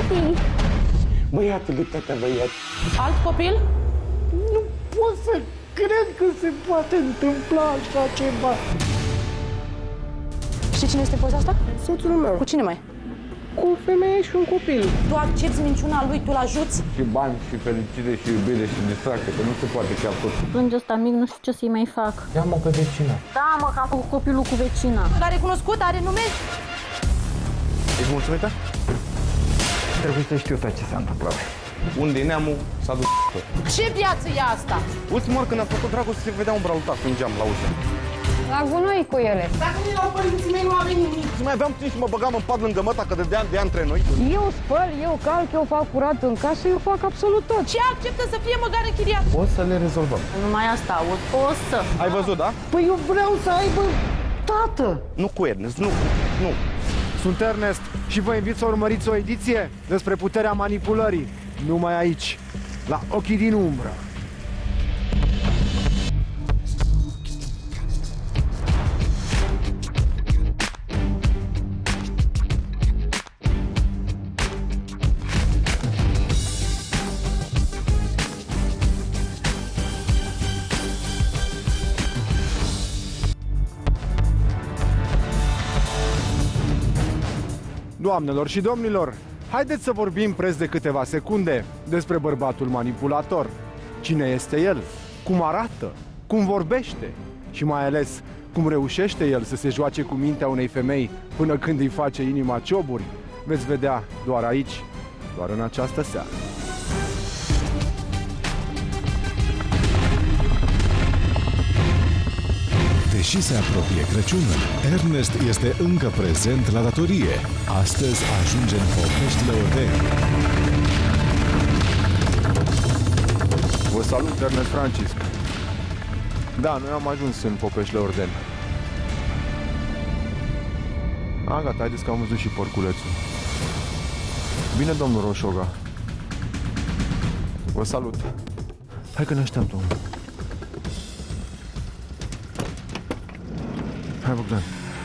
tati! Băiatule, tata, băiat. Alt copil? Nu pot să cred că se poate întâmpla așa ceva. Știi cine este poza asta? Soțul meu. Cu cine mai? Cu o femeie și un copil. Tu accepti minciuna lui, tu-l ajuți? Și bani, și fericire, și iubire, și distracție, că nu se poate chiar tot. Plânge ăsta mic, nu știu ce să-i mai fac. Ia-mă pe vecina. Da, mă, că am făcut copilul cu vecina. L-are cunoscut? Are nume? Ești mulțumită? Trebuie să știu tot ce s-a întâmplat. Unde e neamul, s-a dus. Ce viață e asta? Ultima oară când a făcut dragoste, se vedea un brautat în geam la ușă. La gunoi cu ele. Dacă nu erau părinții mei, nu avea nimic. Nu mai aveam timp și mă băgam în pat lângă măta, că de ani între noi. Eu spăl, eu calc, eu fac curat în casă, eu fac absolut tot. Ce acceptă să fie măcar închiriat? O să le rezolvăm. Numai asta aud. O să. Ai văzut, da? Păi eu vreau să aibă tată. Nu cu Ernest, nu. Sunt Ernest și vă invit să urmăriți o ediție despre puterea manipulării. Numai aici, la Ochii din Umbră. Doamnelor și domnilor, haideți să vorbim preț de câteva secunde despre bărbatul manipulator. Cine este el? Cum arată? Cum vorbește? Și mai ales, cum reușește el să se joace cu mintea unei femei până când îi face inima cioburi? Veți vedea doar aici, doar în această seară. Deși se apropie Crăciunul, Ernest este încă prezent la datorie. Astăzi ajunge în Popeștile Ordeni. Vă salut, Ernest Francisc. Da, noi am ajuns în Popeștile Ordeni. Gata, haideți că am văzut și porculețul. Bine, domnul Roșoga. Vă salut. Hai că ne așteaptă. Hai, Bogdan.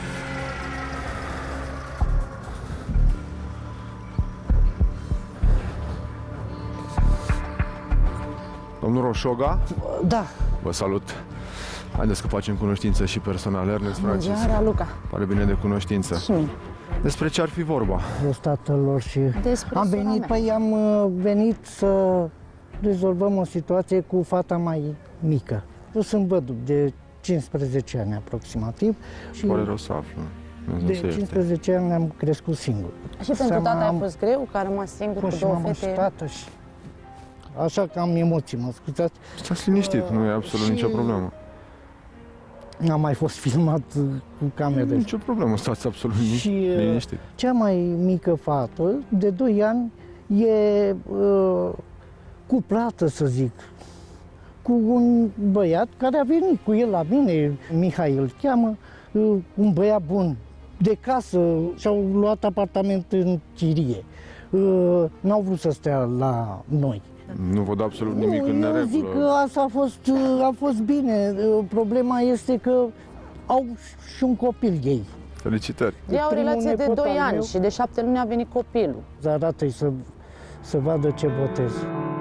Domnul Roșoga? Da. Vă salut. Haideți că facem cunoștință și personal. Ernest Francisc. Bună, Luca. Pare bine de cunoștință. Și mine. Despre ce ar fi vorba? Eu tatălor și Despre am sora venit, mea. păi am venit să rezolvăm o situație cu fata mai mică. Eu sunt văduv de 15 ani aproximativ și Pare rău să aflu. de 15 ani am crescut singur. Și pentru tata a fost greu, că a rămas singur cu și două mamă și fete? tată și... Așa că am emoții, mă scuzați. Stați liniștit, nu e absolut nicio problemă. Am mai fost filmat cu camerele. Nicio problemă, stați absolut Și liniștit. cea mai mică fată, de 2 ani, e cuplată, să zic, cu un băiat care a venit cu el la mine, Mihai îl cheamă, un băiat bun, de casă, și-au luat apartament în chirie. N-au vrut să stea la noi. Nu văd absolut nimic în neregulă. Eu zic că asta a fost bine. Problema este că au și un copil ei. Felicitări. Ei au o Primul relație de nepot 2 al ani meu. și de 7 luni a venit copilul. Arată-i să vadă ce botez.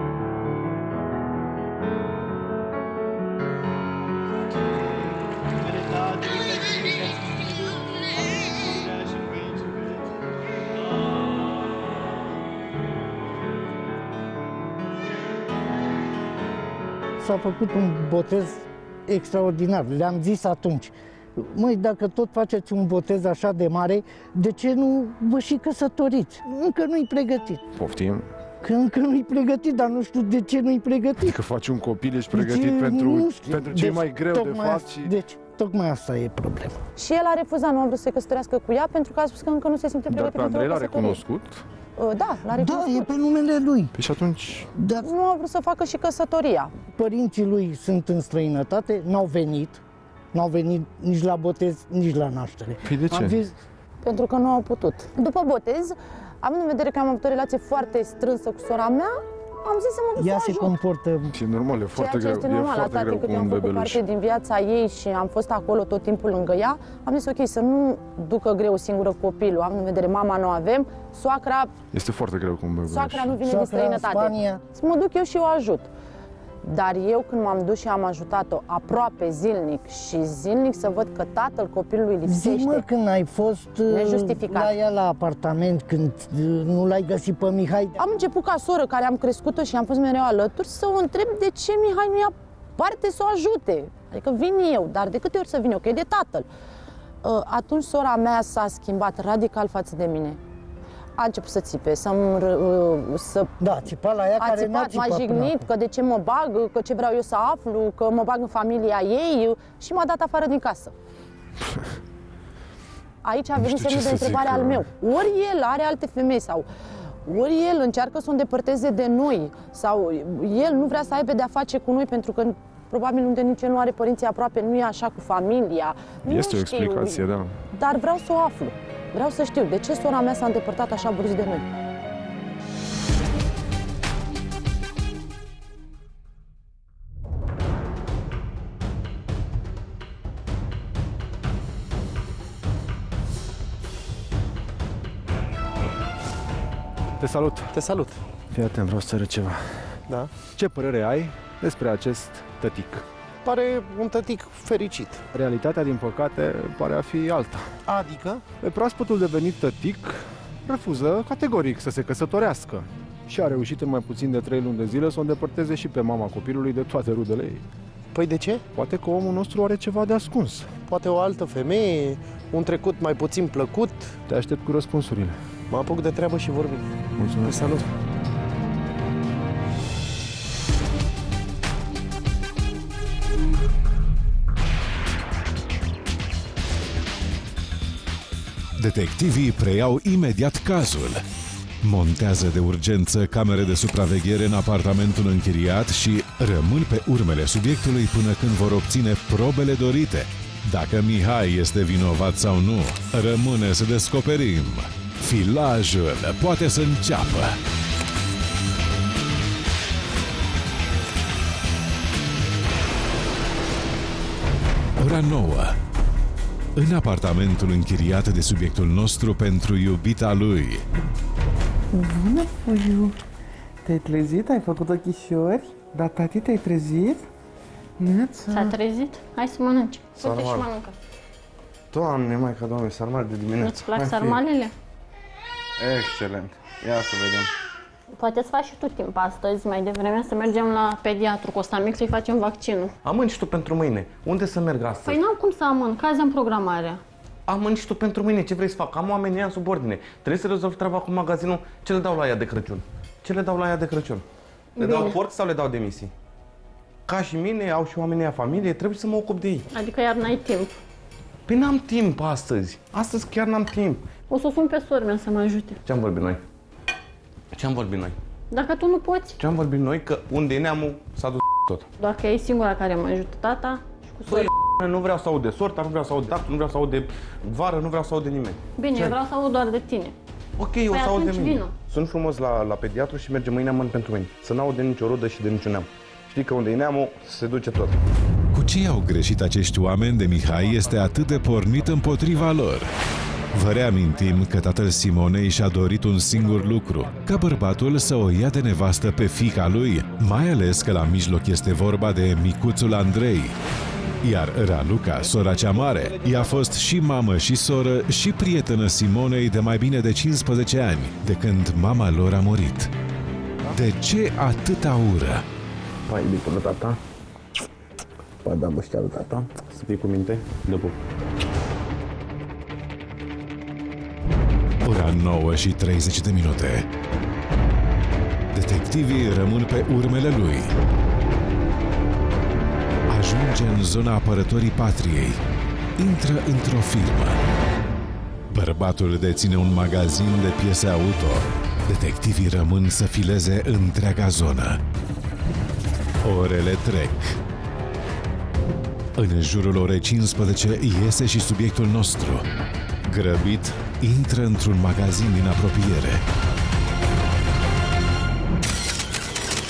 S-a făcut un botez extraordinar, le-am zis atunci. Măi, dacă tot faceți un botez așa de mare, de ce nu vă și căsătoriți? Încă nu-i pregătit. Poftim. Că încă nu-i pregătit, dar nu știu de ce nu-i pregătit. Că faci un copil, ești pregătit Deci, pentru nu știu. ce e Deci, mai greu de tocmai fapt asta- și... Deci, tocmai asta e problema. Și el a refuzat, nu a vrut să se căsătorească cu ea pentru că a spus că încă nu se simte Dar pregătit pe pentru o Andrei l-a căsătorie. recunoscut? Da, l-a Da, recunoscut. e pe numele lui. Păi și atunci... Dar Nu a vrut să facă și căsătoria. părinții lui sunt în străinătate, n-au venit nici la botez, nici la naștere. Păi de ce? Am zis, Pentru că nu au putut. După botez, având în vedere că am avut o relație foarte strânsă cu sora mea, am zis să mă duc Ea să se ajut. comportă... Și normal, e foarte Ceea ce greu. este normal, E foarte atâta greu timp cât cu eu am un făcut bebeluș. parte din viața ei și am fost acolo tot timpul lângă ea, am zis ok, să nu ducă greu singură copilul, am în vedere mama nu avem, soacra Este foarte greu cu un bebeluș. nu vine din Soacra în străinătate. Spania. Să mă duc eu și o ajut. Dar eu când m-am dus și am ajutat-o aproape zilnic și zilnic să văd că tatăl copilului lipsește. Zi-mă când ai fost Nejustificat. la ea la apartament, când nu l-ai găsit pe Mihai. Am început ca soră care am crescut-o și am fost mereu alături să o întreb de ce Mihai nu ia parte să o ajute. Adică vin eu, dar de câte ori să vin eu, că e de tatăl. Atunci sora mea s-a schimbat radical față de mine. A început să țipe, să Da, țipa la ea a care n-a țipat, m-a țipat până jignit, acum. că de ce mă bag, că ce vreau eu să aflu, că mă bag în familia ei și m-a dat afară din casă. Aici a venit știu ce semnul de să zic, întrebare al meu. Ori el are alte femei sau ori el încearcă să o îndepărteze de noi sau el nu vrea să aibă de-a face cu noi pentru că probabil unde nici el nu are părinții aproape, nu e așa cu familia. Este o Nu știu, explicație, da. Dar vreau să o aflu. Vreau să știu de ce sora mea s-a îndepărtat așa brusc de noi. Te salut! Te salut! Fii atent, vreau să arăt ceva. Da? Ce părere ai despre acest tătic? Pare un tătic fericit. Realitatea, din păcate, pare a fi alta. Adică? Pe proaspătul devenit tătic refuză categoric să se căsătorească și a reușit în mai puțin de 3 luni de zile să o îndepărteze și pe mama copilului de toate rudele ei. Păi de ce? Poate că omul nostru are ceva de ascuns. Poate o altă femeie, un trecut mai puțin plăcut. Te aștept cu răspunsurile. Mă apuc de treabă și vorbim. Mulțumesc! Te salut! Detectivii preiau imediat cazul. Montează de urgență camere de supraveghere în apartamentul închiriat și rămân pe urmele subiectului până când vor obține probele dorite. Dacă Mihai este vinovat sau nu, rămâne să descoperim. Filajul poate să înceapă. Ora 9. În apartamentul închiriat de subiectul nostru pentru iubita lui. Bună, puiu! Te-ai trezit? Ai făcut ochișori? Da, tati, te-ai trezit? Neața! S-a trezit? Hai să mănânci. Uite și Sarmal. mănâncă. Doamne, Maica, Doamne, sarmale de dimineață. Îți plac Hai, fie. sarmalele? Excelent! Ia să vedem. Poate să faci și tu timp astăzi, mai devreme, să mergem la pediatru Costamic să-i facem vaccinul. Amâni și tu pentru mâine. Unde să merg astăzi? Păi n-am cum să amân, că azi am programarea. Amâni și tu pentru mâine. Ce vrei să fac? Am oamenii în subordine. Trebuie să rezolv treaba cu magazinul. Ce le dau la ea de Crăciun? Ce le dau la ea de Crăciun? Le dau porc sau le dau demisii? Ca și mine, au și oamenii a familie, trebuie să mă ocup de ei. Adică iar n-ai timp. Păi n-am timp astăzi. Astăzi chiar n-am timp. O să o sun pe sora mea să mă ajute. Ce-am vorbit noi? Ce-am vorbit noi? Dacă tu nu poți, Ce-am vorbit noi? Că unde e neamul s-a dus tot. doar că e singura care mă ajută, tata și cu sora. Nu vreau să aud de sorta, nu vreau să aud de actul, nu vreau să aud de vară, nu vreau să aud de nimeni. Bine, eu vreau să aud doar de tine. Ok, o să aud de atunci mine. vină. Sunt frumos la pediatru și mergem mâine amân pentru mâine. Să n-aud de nicio rudă și de niciun neam. Știi că unde e neamul, se duce tot. Cu ce au greșit acești oameni de Mihai este atât de pornit împotriva lor? Vă reamintim că tatăl Simonei și-a dorit un singur lucru, ca bărbatul să o ia de nevastă pe fiica lui, mai ales că la mijloc este vorba de micuțul Andrei. Iar Raluca, sora cea mare, i-a fost și mamă și soră și prietenă Simonei de mai bine de 15 ani, de când mama lor a murit. De ce atâta ură? Hai, iubitul lui tata. Pa, da, băștea lui tata. Să fii cu minte. De pup. Ora 9 și 30 de minute. Detectivii rămân pe urmele lui. Ajunge în zona apărătorii patriei. Intră într-o firmă. Bărbatul deține un magazin de piese auto. Detectivii rămân să fileze întreaga zonă. Orele trec. În jurul orei 15 iese și subiectul nostru. Grăbit, intră într-un magazin din apropiere.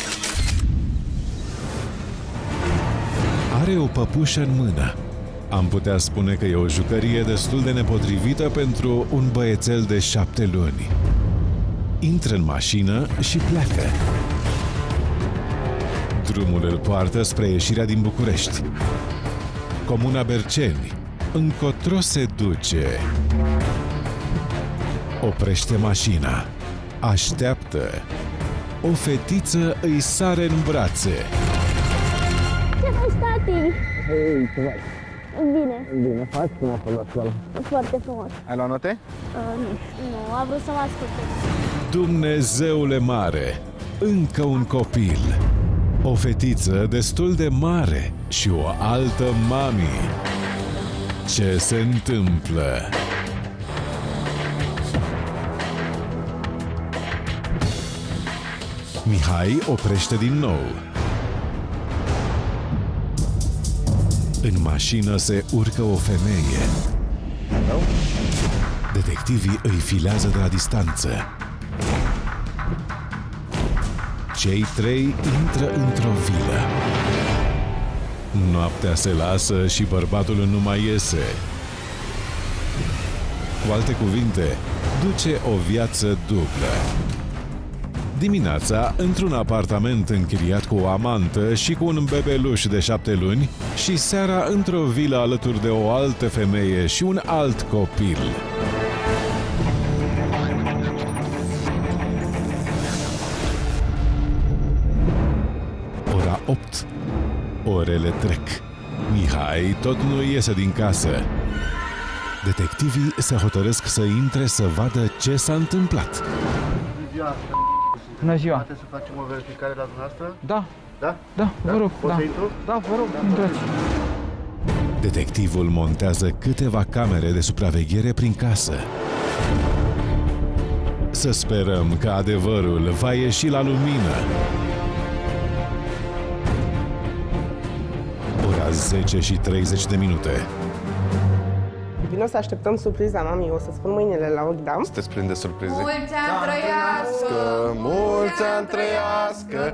are o păpușă în mână. Am putea spune că e o jucărie destul de nepotrivită pentru un băiețel de 7 luni. Intră în mașină și pleacă. Drumul îl poartă spre ieșirea din București. Comuna Berceni. Încotro se duce. Oprește mașina. Așteaptă. O fetiță îi sare în brațe. Ce faci, tati? Hei, ce faci? Bine. Bine, faci? Cum a fost la școală? Foarte frumos. Ai luat note? Nu, a vrut să mă asculte. Dumnezeule mare! Încă un copil. O fetiță destul de mare și o altă mami. Ce se întâmplă? Mihai oprește din nou. În mașină se urcă o femeie. Detectivii îi filează de la distanță. Cei trei intră într-o vilă. Noaptea se lasă și bărbatul nu mai iese. Cu alte cuvinte, duce o viață dublă. Dimineața, într-un apartament închiriat cu o amantă și cu un bebeluș de 7 luni, și seara într-o vilă alături de o altă femeie și un alt copil. Ora 8. Orele trec. Mihai tot nu iese din casă. Detectivii se hotărăsc să intre să vadă ce s-a întâmplat. Bună ziua! Poate să facem o verificare la dumneavoastră? Da. Da? Da, vă rog. Pot să intru? Da, vă rog, intrați. Detectivul montează câteva camere de supraveghere prin casă. Să sperăm că adevărul va ieși la lumină. Ora 10:30. Vino să așteptăm surpriza, mami. O să spun mâinile la ochi, da? Sunteți plini de surprize. Mulți ani trăiască! Mulți ani trăiască!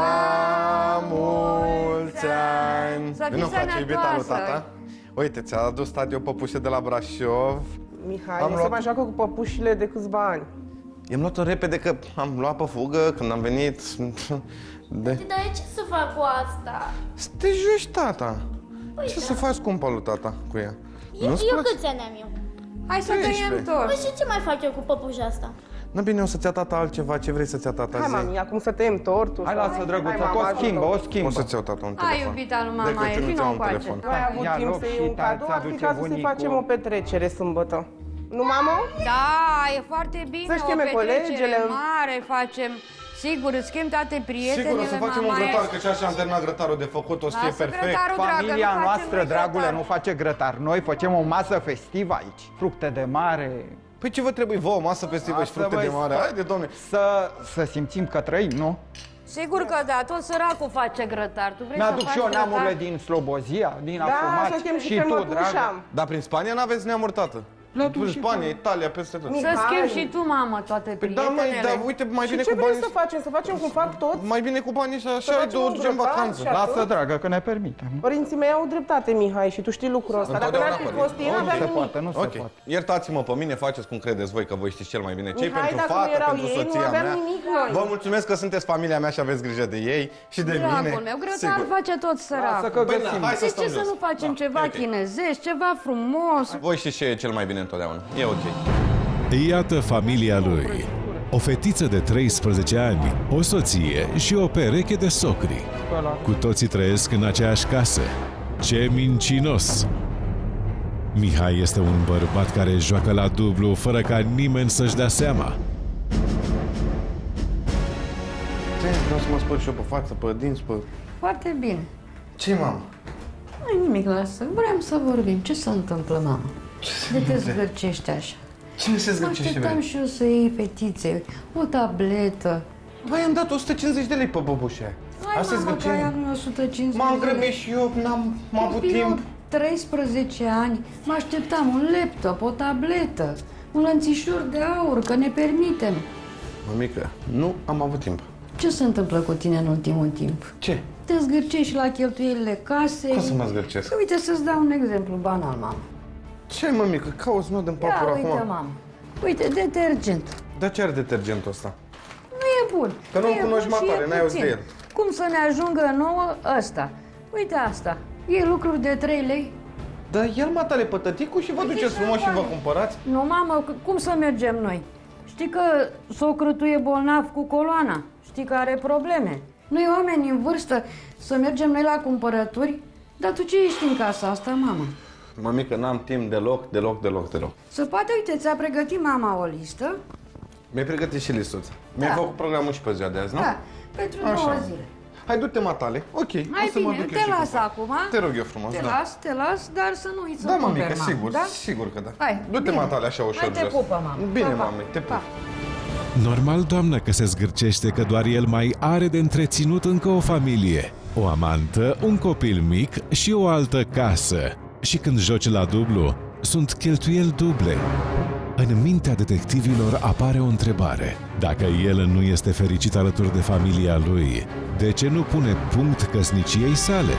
La mulți ani! Să fii Nu face iubita lui sănătoasă. tata? Uite, ți-a adus tati o păpușă de la Brașov. Mihai, Am nu luat- se mai joacă cu păpușile de câțiva ani. I-am luat-o repede că am luat pe fugă când am venit. De... Dar ce să fac cu asta? Să te joci, tata. Ce să faci cu lui tata cu ea? Nu-ți Eu place? câți ani am eu? Hai să tăiem tot. Păi și ce mai fac eu cu păpușa asta? Nu, bine, o să-ți ia tata altceva. Ce vrei să-ți ia tata? Hai, zi? mami, acum să tăiem tortul. Hai, lasă, drăguță, Hai, că mama, o schimbă, ajută-o. o schimbă. O să-ți iau tata un Hai, telefon. iubita lui De mama, Crăciun e îți vino iau un încoace. telefon. Nu ai avut Ia timp loc să și iei un cadou, tata ar fi aduce cazul să-i bunicul. facem o petrecere sâmbătă. Nu, mamă? Da, e foarte bine, Să-și o cheme petrecere colegele. mare facem. Sigur, îți chem toate prietenele, Sigur, o să facem un mama grătar, e- că și așa am terminat grătarul de făcut, o să fie Lasă perfect. grătarul, dragă, Familia nu facem noastră, noi dragule, grătar. nu face grătar. Noi facem o masă festivă aici. Fructe de mare. Păi ce vă trebuie vouă, masă festivă și Asta, fructe de băi, mare? să- Haide, domne. Să simțim că trăim, nu? Sigur că da, tot săracul face grătar. Tu vrei Mi-aduc să și faci eu neamurile grătar? din Slobozia, din Da, Afumați. să chem și tu, pe dragă. mătușam. Dar prin Spania n-aveți neamuri, tată. În Spania, Italia, peste tot. Să schimbi și tu, mamă, toate Păi da, măi, prietenele. dar uite, mai Și bine ce cu vrei banii. să facem? Să facem cum fac toți? Mai bine cu banii și așa, facem îi un ducem grătar vacanță. și Lasă, dragă, că ne permitem. Părinții mei au dreptate, Mihai, și tu știi lucrul ăsta. Dacă n-ar fi Întotdeauna fost ei, Nu n-aveam se nimic. poate, nu se Ok, poate. iertați-mă pe mine, faceți cum credeți voi, că voi știți cel mai bine ce Mihai, pentru dacă nu fată, erau pentru ei, nu soția aveam mea. nimic noi. Vă mulțumesc că sunteți familia mea și aveți grijă de ei și de mine. Dragul meu, grătar Sigur. face tot Lasă săracul. că Păi da, găsim. hai să De stăm ce să jos. nu facem Da, ceva e ok. chinezești, ceva frumos? Voi știți ce e cel mai bine întotdeauna. E ok. Iată familia lui. O fetiță de 13 ani, o soție și o pereche de socri. Cu toții trăiesc în aceeași casă. Ce mincinos! Mihai este un bărbat care joacă la dublu fără ca nimeni să-și dea seama. Vreau să mă spăl și eu pe față, pe dinți, pe... Foarte bine. Ce, mamă? Nu nimic, lasă. Vrem să vorbim. Ce se întâmplă, mamă? De te zgârcești așa? Cine se zgârcește, Așteptam bre? și eu să iei fetiței o tabletă. Băi, am dat 150 de lei pe băbușe. Hai, Asta e mamă, că zgârcenie. aia nu e 150 M-am de lei. grăbit și eu, n-am avut Copilul, timp. 13 ani, mă așteptam un laptop, o tabletă, un lănțișor de aur, că ne permitem. Mămică, nu am avut timp. Ce se întâmplă cu tine în ultimul timp? Ce? te zgârcești la cheltuielile casei. Cum să mă zgârcesc? Uite, să-ți dau un exemplu banal, mamă. Ce, mămică? Cauți nod în papur acum? Uite, mamă. Uite, detergent. Dar ce are detergentul ăsta? Nu e bun. Că nu-l cunoști, matale, n-ai auzit de el. Cum să ne ajungă nouă ăsta? Uite asta. E lucruri de 3 lei. Dar el, matale, pe tăticul și vă duceți frumos și vă cumpărați? Nu, mamă, cum să mergem noi? Știi că socrul tu e bolnav cu coloana. Știi că are probleme. Noi, oameni în vârstă, să mergem noi la cumpărături? Dar tu ce ești în casa asta, mamă? Mămică, n-am timp deloc. Să poate, uite, ți-a pregătit mama o listă. Mi-ai pregătit și listuța. Mi-ai făcut programul și pe ziua de azi, nu? Da, pentru 2 zile. Hai, du-te, matale. Ok, Hai, să mă bine, duc te las acum. Te rog eu frumos, Te las, dar să nu uiți să cumperi, cumperi, mămică, sigur, da? sigur că da. Hai, du-te, matale, așa ușor. Hai, te pupă, mamă. Bine, mami, te pup. Normal, doamnă, că se zgârcește că doar el mai are de întreținut încă o familie, o amantă, un copil mic și o altă casă. Și când joci la dublu, sunt cheltuieli duble. În mintea detectivilor apare o întrebare. Dacă el nu este fericit alături de familia lui, de ce nu pune punct căsniciei sale?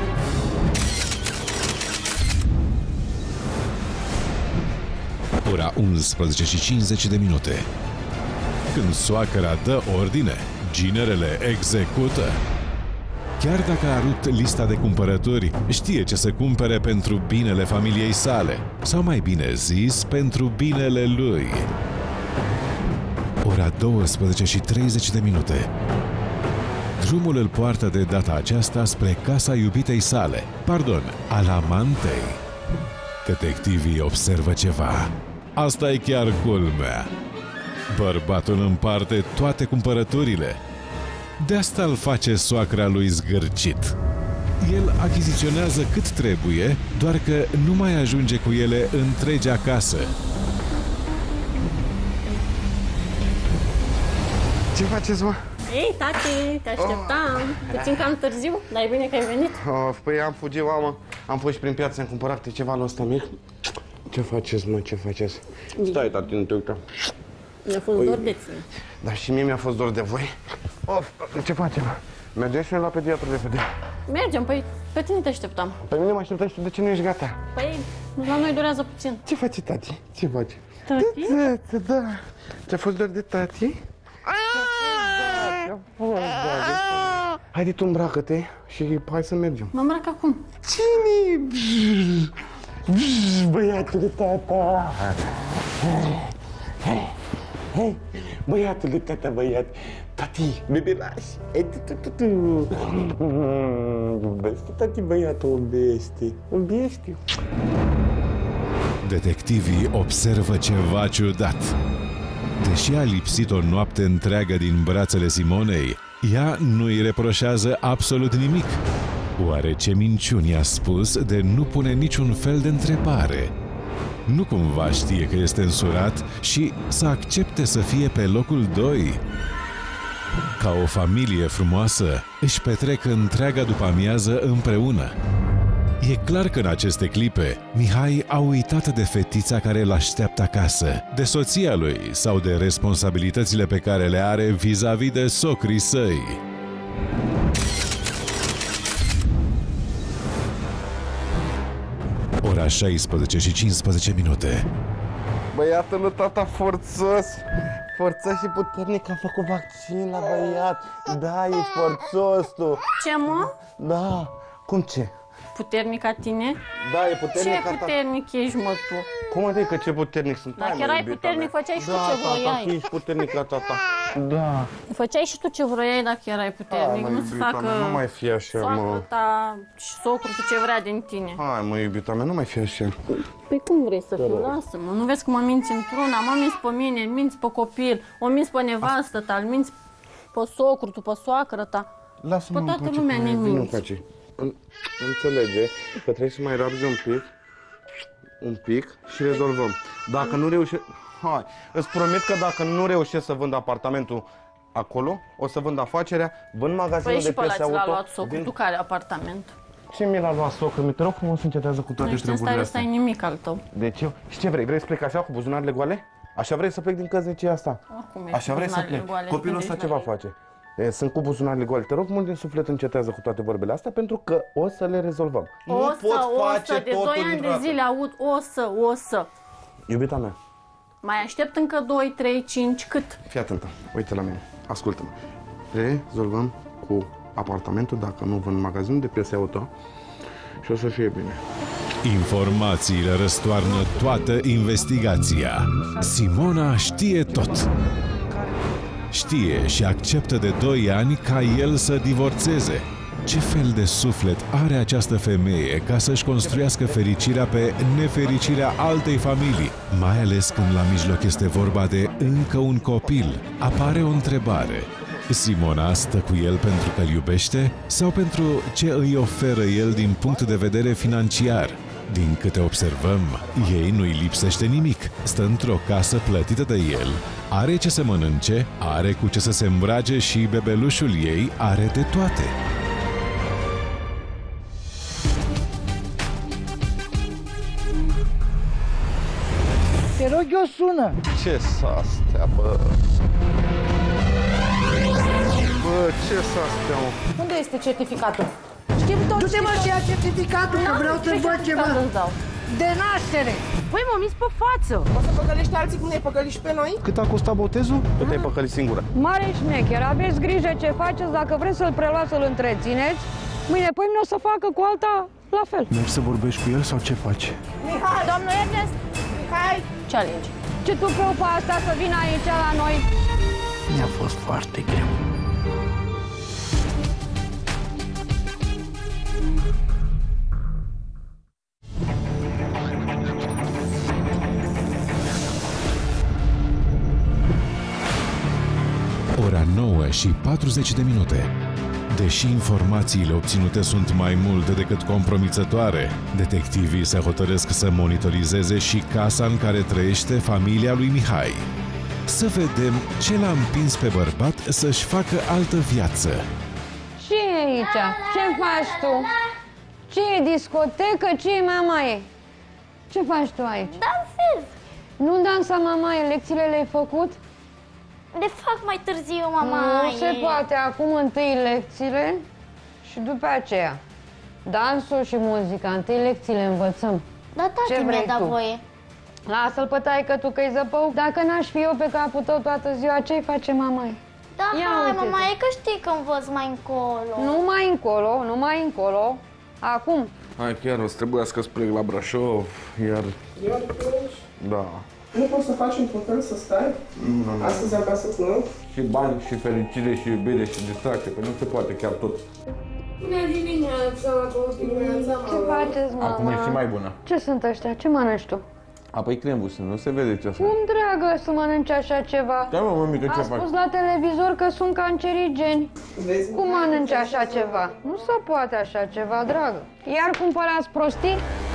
Ora 11:50. Când soacra dă ordine, ginerele execută. Chiar dacă a rupt lista de cumpărături, știe ce să cumpere pentru binele familiei sale, sau mai bine zis, pentru binele lui. Ora 12:30. Drumul îl poartă de data aceasta spre casa iubitei sale, pardon, al amantei. Detectivii observă ceva. Asta e chiar culmea. Bărbatul împarte toate cumpărăturile. De asta îl face soacra lui zgârcit. El achiziționează cât trebuie, doar că nu mai ajunge cu ele întregi acasă. Ce faceți, mă? Ei, tati, te așteptam. Puțin cam târziu, dar e bine că ai venit. Păi am fugit, mamă. Am fost prin piață, am cumpărat ceva la ăsta mic. Ce faceți, mă, ce faceți? Stai, tati, nu te uita. Mi-a fost dor de tine. Dar și mie mi-a fost dor de voi. Ce facem? Mergem și noi la pediatru repede. Mergem, păi pe tine te așteptam. Pe mine mă așteptai și de ce nu ești gata? Păi la noi durează puțin. Ce faci, tati? Ce faci? Tati? Da. Ți-a fost dor de tati? Haide, tu îmbracă-te și hai să mergem. Mă îmbrac acum. Cine? Băiatul de tata. Hei, băiatul de tata, băiat. Tati, bebelași. Iubește, tati, băiatul, iubește. Detectivii observă ceva ciudat. Deși a lipsit o noapte întreagă din brațele Simonei, ea nu îi reproșează absolut nimic. Oare ce minciuni a spus de nu pune niciun fel de întrebare? Nu cumva știe că este însurat și să accepte să fie pe locul 2? Ca o familie frumoasă, își petrec întreaga după-amiază împreună. E clar că în aceste clipe, Mihai a uitat de fetița care îl așteaptă acasă, de soția lui sau de responsabilitățile pe care le are vis-a-vis de socrii săi. Ora 16:15. Băiatul lui tata forțos și puternic, a făcut vaccin la băiat. Da, ești forțos tu. Ce, mă? Da, cum ce? Puternic ca tine? Da, e puternic ca Ce puternic ești, mă, tu? Cum adică că ce puternic sunt? Dacă erai puternic, făceai și tu ce vroiai. Da, ești puternic ca tata. Da. Făceai și tu ce vroiai dacă erai puternic. Nu se facă nu mai fi așa, mă. soacră ta și socrul cu ce vrea din tine. Hai, mă, iubita mea, nu mai fi așa. Păi cum vrei să fiu? Lasă-mă. Nu vezi că mă minți într-una? Mă minți pe mine, minți pe copil, o minți pe nevastă ta, îl minți pe socru, tu pe soacră ta. Lasă-mă pe toată lumea ne minți. Înțelege că trebuie să mai rabzi un pic și rezolvăm. Dacă nu reușești... Hai, îți promit că dacă nu reușești să vând apartamentul acolo, o să vând afacerea, vând magazinul de piese auto... Păi și pe ăla ți l-a luat socru, tu care apartament? Ce mi l-a luat socru? Mi te rog frumos, încetează cu toate treburile astea. Nu nimic al tău. Deci eu... Și ce vrei? Vrei să plec așa cu buzunarele goale? Așa vrei să plec din căsnicia asta? Oricum așa vrei să plec? Copilul ăsta ce va face? Sunt cu buzunarele goale. Te rog mult din suflet, încetează cu toate vorbele astea, pentru că o să le rezolvăm. De 2 ani de zile aud o să. Iubita mea. Mai aștept încă 2, 3, 5, cât? Fii atentă, uite la mine, ascultă-mă. Rezolvăm cu apartamentul, dacă nu vând magazinul de piese auto, și o să fie bine. Informațiile răstoarnă toată investigația. Simona știe tot. Știe și acceptă de 2 ani ca el să divorțeze. Ce fel de suflet are această femeie ca să-și construiască fericirea pe nefericirea altei familii? Mai ales când la mijloc este vorba de încă un copil. Apare o întrebare. Simona stă cu el pentru că îl iubește sau pentru ce îi oferă el din punct de vedere financiar? Din câte observăm, ei nu-i lipsește nimic. Stă într-o casă plătită de el, are ce să mănânce, are cu ce să se îmbrace și bebelușul ei are de toate. Te rog, eu sună. Ce-s astea, bă? Bă, ce-s astea, mă? Unde este certificatul? Știm tot. Du-te, mă, și ia certificatul, că vreau să văd ceva. De naștere. Păi, mă, mi-s pe față. O să păcălești alții cum ne-ai păcălit și pe noi? Cât a costat botezul? Tu te-ai păcălit singură. Mare șmecher, aveți grijă ce faceți, dacă vreți să-l preluați, să-l întrețineți. Mâine, păi, o să facă cu alta la fel. Mergi să vorbești cu el sau ce faci? Mihai, domnul Ernest! Mihai! Ce alegi? Ce tu pe asta să vină aici la noi? Mi-a fost foarte greu. Ora 9:40. Deși informațiile obținute sunt mai multe decât compromițătoare, detectivii se hotărăsc să monitorizeze și casa în care trăiește familia lui Mihai. Să vedem ce l-a împins pe bărbat să-și facă altă viață. Ce e aici? Ce faci tu? Ce e discotecă? Ce e mamaie? Ce faci tu aici? Dansez! Nu dansa mamaie, lecțiile le-ai făcut? Le fac mai târziu, mama. Nu se poate, acum întâi lecțiile și după aceea dansul și muzica, întâi lecțiile învățăm. Da, tati mi-a dat voie. Lasă-l pe taică tu că-i zăpău. Dacă n-aș fi eu pe capul tău toată ziua, ce-i face mamaie? Da, hai, mama, e că știi că învăț mai încolo. Nu mai încolo, nu mai încolo. Acum. Hai, chiar o să trebuiască să plec la Brașov, iar... Iar pleci? Da. Nu poți să faci într-un fel să stai? Nu. Astăzi acasă cu noi? Și bani, și fericire, și iubire, și distracție, că nu se poate chiar tot. Bună dimineața, Ce faceți, mama? Acum e și mai bună. Ce sunt ăștia? Ce mănânci tu? Apoi crembus, nu se vede ce asta. Cum, dragă, să mănânci așa ceva? Da, mă, mămică, ce A faci? spus la televizor că sunt cancerigeni. Vezi? Cum mănânci așa ceva? Nu se poate așa ceva, dragă. Iar cumpărați prostii?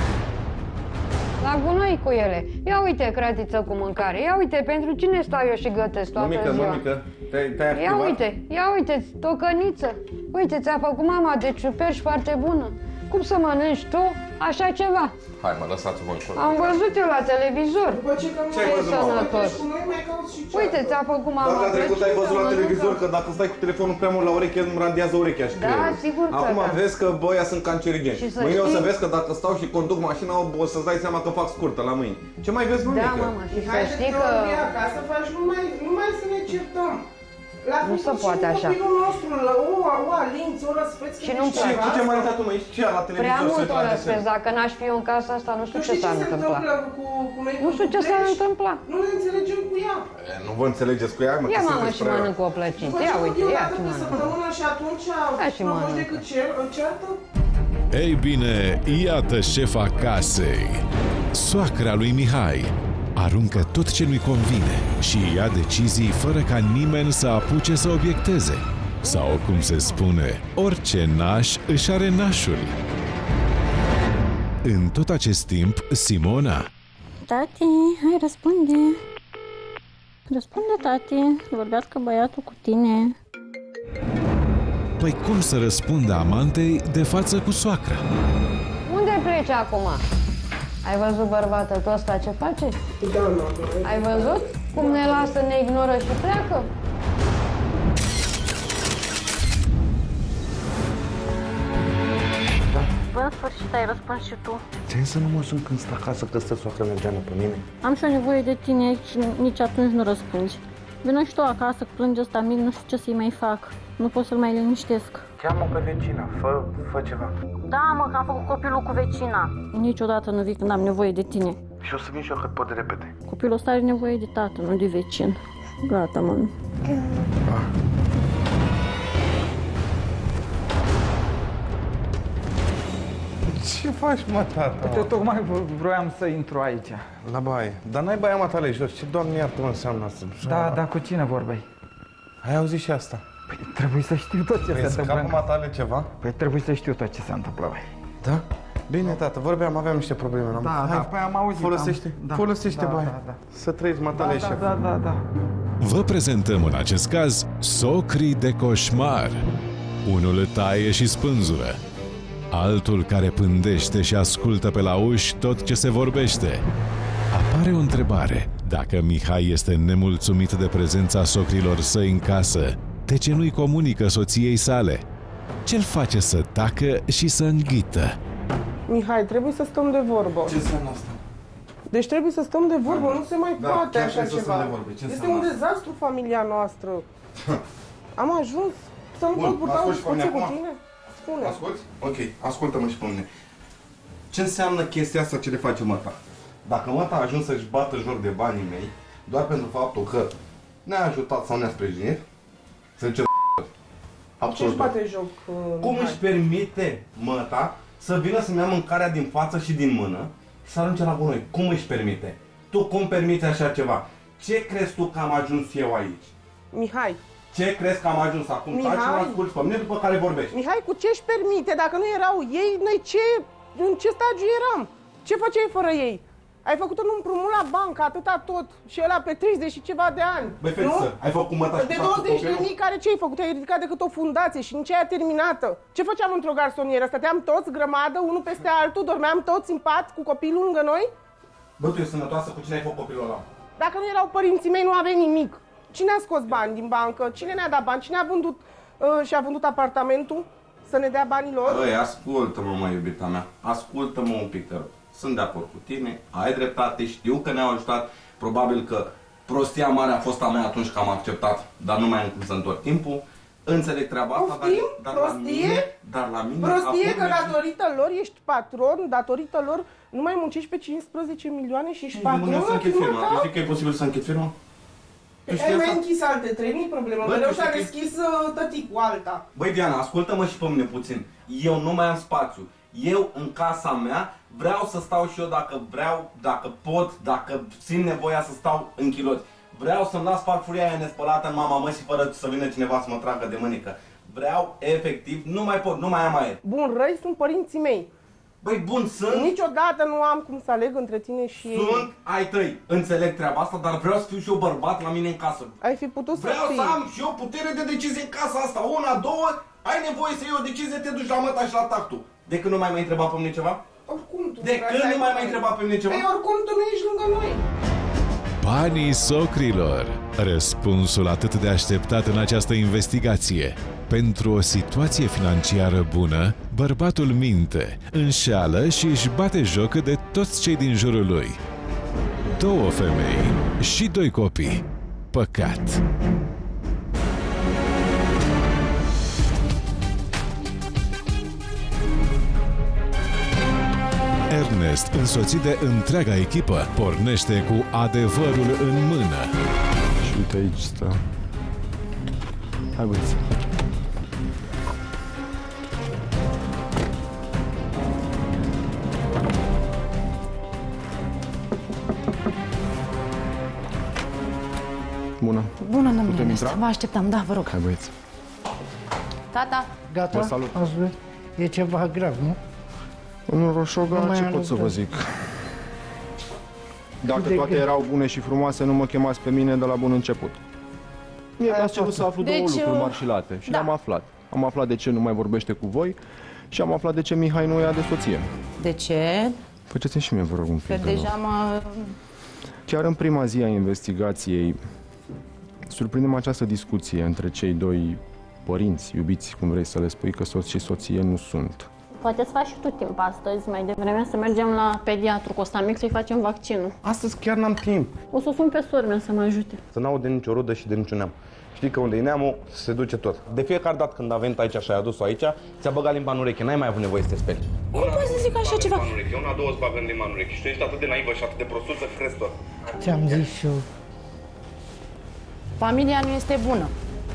La gunoi cu ele. Ia uite, cratiță cu mâncare. Ia uite, pentru cine stau eu și gătesc toată ziua? Mămică, te-ai activat? Ia uite, tocăniță. Uite, ți-a făcut mama de ciuperci foarte bună. Cum să mănânci tu așa ceva? Hai, mă, lăsați-vă încolo. Am văzut eu la televizor. După ce că nu Ce ai mai văzut, ești mama? sănătos. Cu noi mai cauți și ce? Uite, ți-a făcut mama. Dar la trecut ai văzut la prăjită, televizor mănâncă. că dacă stai cu telefonul prea mult la ureche, îmi randează urechea și Da, creierul. sigur că Acum da. vezi că băia sunt cancerigeni. Și să Mâine o să știi- vezi că dacă stau și conduc mașina, o să-ți dai seama că fac scurtă la mâini. Ce mai vezi, mămică? Da, mama, și să Hai știi de că... teoria acasă faci numai să ne certăm. La Nu se poate așa. copilul nostru, la linți, o răspeți. Și nu-mi place. Ce mai arătat tu, măi? Ce la televizor? Prea mult să-ți o la răspesc. desen? Dacă n-aș fi eu în casa asta, nu știu Tu ce știi s-ar ce se întâmpla. întâmplă cu noi? Nu știu ce s-ar întâmpla. Nu ne înțelegem cu ea. Nu vă înțelegeți cu ea, mă? Ia, că mamă, sunteți și prea- mănânc o plăcintă. Ia, uite, Eu ia dată și pe mănânc. săptămână și atunci Ia și mai mult mănâncă. decât ceartă? Ei bine, iată șefa casei, soacra lui Mihai. Aruncă tot ce nu-i convine și ia decizii fără ca nimeni să apuce să obiecteze. Sau, cum se spune, orice naș își are nașul. În tot acest timp, Simona Tati, hai, răspunde. Răspunde, tati, vorbească băiatul cu tine. Păi cum să răspundă amantei de față cu soacra? Unde pleci acum? Ai văzut bărbatul ăsta ce face? Da, mama. Ai văzut cum ne lasă, ne ignoră și pleacă? Bă, în sfârșit ai răspuns și tu. Ți-ai să nu mă sun când stă acasă că stă soacră Mergeană pe mine? Am și o nevoie de tine și nici atunci nu răspunzi. Vino și tu acasă, că plânge ăsta mic, nu știu ce să-i mai fac. Nu pot să-l mai liniștesc. Cheamă pe vecina, fă ceva. Da, mă, că am făcut copilul cu vecina. Niciodată nu vii când am nevoie de tine. Și o să vin și eu cât pot de repede. Copilul ăsta are nevoie de tată, nu de vecin. Gata, mă. Ce faci, mă, tata? Tocmai vroiam să intru aici. La baie. Dar n-ai baia matale jos. Ce, Doamne, iartă-mă, înseamnă asta? Da, cu cine vorbeai? Ai auzit și asta? Păi trebuie să știu tot ce se întâmplă. Păi matale ceva? Păi trebuie să știu tot ce se întâmplă, băi. Da? Bine, tată, aveam niște probleme. Da, păi am auzit. Folosește baia. Să trăiți, matale, șef. Da. Vă prezentăm în acest caz socrii de coșmar. Unul taie și spânzură, altul care pândește și ascultă pe la uși tot ce se vorbește. Apare o întrebare. Dacă Mihai este nemulțumit de prezența socrilor săi în casă, de ce nu-i comunică soției sale? Ce-l face să tacă și să înghită? Mihai, trebuie să stăm de vorbă. Ce înseamnă asta? Deci trebuie să stăm de vorbă, nu se mai poate așa ceva. Este un dezastru familia noastră. Am ajuns să nu pot purta o discuție cu tine? Spune. Asculți? Ok, ascultă-mă și pe mine. Ce înseamnă chestia asta ce le face măta? Dacă măta a ajuns să-și bată joc de banii mei, doar pentru faptul că ne-a ajutat sau ne-a sprijinit, să zice absolut. Ce-și bate joc? Cum își permite măta să vină să-mi ia mâncarea din față și din mână și să arunce la gunoi? Cum își permite? Tu cum permiți așa ceva? Ce crezi tu că am ajuns eu aici? Mihai. Ce crezi că am ajuns acum? Taci și mă asculți pe mine după care vorbești. Mihai, cu ce-și permite? Dacă nu erau ei, noi în ce stadiu eram? Ce făceai fără ei? Ai făcut un împrumut la bancă, atâta tot, și ăla pe 30 și ceva de ani. Băi, fetiță, ai făcut măta și de 20.000 care ce ai făcut? Ai ridicat decât o fundație și nici aia terminată. Ce făceam într-o garsonieră? Stăteam toți grămadă, unul peste altul, dormeam toți în pat cu copilul lângă noi? Bă, tu ești sănătoasă, cu cine ai făcut copilul ăla? Dacă nu erau părinții mei, nu aveai nimic. Cine a scos bani din bancă? Cine ne-a dat bani? Cine a vândut și-a vândut apartamentul să ne dea banii lor? Băi, ascultă-mă, mă, iubita mea. Ascultă-mă un pic, te rog. Sunt de acord cu tine, ai dreptate, știu că ne-au ajutat. Probabil că prostia mare a fost a mea atunci că am acceptat, dar nu mai am cum să întorc timpul. Înțeleg treaba asta, dar la mine... Prostie că datorită lor ești patron, datorită lor nu mai muncești pe 15 milioane și ești patron. Nu să închid firma. Tu știi că e posibil să închid firma? Ai mai închis alte 3.000 probleme, mereu și-a deschis tăticul alta. Băi, Diana, ascultă-mă și pe mine puțin. Eu nu mai am spațiu. Eu, în casa mea, vreau să stau și eu dacă vreau, dacă pot, dacă simt nevoia să stau în chiloți. Vreau să-mi las farfuria aia nespălată în mama măsii fără să vină cineva să mă tragă de mânică. Vreau, efectiv, nu mai pot, nu mai am aer. Bun, răi sunt părinții mei. Băi, bun, sunt... Niciodată nu am cum să aleg între tine și ei. Sunt ai tăi. Înțeleg treaba asta, dar vreau să fiu și eu bărbat la mine în casă. Ai fi putut să Vreau să am și eu putere de decizie în casa asta. Una, două, ai nevoie să iei o decizie, te duci la măta și la tactul. De când nu mai întreba pe mine ceva? Oricum tu. De când nu mai întreba pe mine ceva? Ei, oricum tu nu ești lângă noi. Banii socrilor. Răspunsul atât de așteptat în această investigație. Pentru o situație financiară bună, bărbatul minte, înșeală și își bate joc de toți cei din jurul lui. 2 femei și 2 copii. Păcat. Ernest, însoțit de întreaga echipă, pornește cu adevărul în mână. Și uite aici stă. Hai, băieți. Bună. Bună, domnule. Vă așteptam, da, vă rog. Hai, băieți. Tata. Gata? Vă salut. E ceva grav, nu? Domnul Roșoga, ce pot să vă zic? Dacă toate erau bune și frumoase, nu mă chemați pe mine de la bun început. Mie mi-ați cerut să aflu 2 lucruri mari și late și le-am aflat. Am aflat de ce nu mai vorbește cu voi și am aflat de ce Mihai nu ia de soție. De ce? Faceți-mi și mie, vă rog, un pic. Că deja Chiar în prima zi a investigației surprindem această discuție între cei 2 părinți, iubiți, cum vrei să le spui, că soț și soție nu sunt. Poate să faci și tu timp astăzi, mai devreme, să mergem la pediatru cu ăsta mic să-i facem vaccinul. Astăzi chiar n-am timp. O să o sun pe sora mea să mă ajute. Să n-aud de nicio rudă și de niciun neam. Știi că unde e neamul, se duce tot. De fiecare dată când a venit aici și ai adus-o aici, ți-a băgat limba în ureche, n-ai mai avut nevoie să te speli. Cum poți să zic așa ceva? Una, două îți bagă în limba în ureche și tu ești atât de naivă și atât de prostuță că crezi tot. Ți-am zis și eu. Familia nu este bună.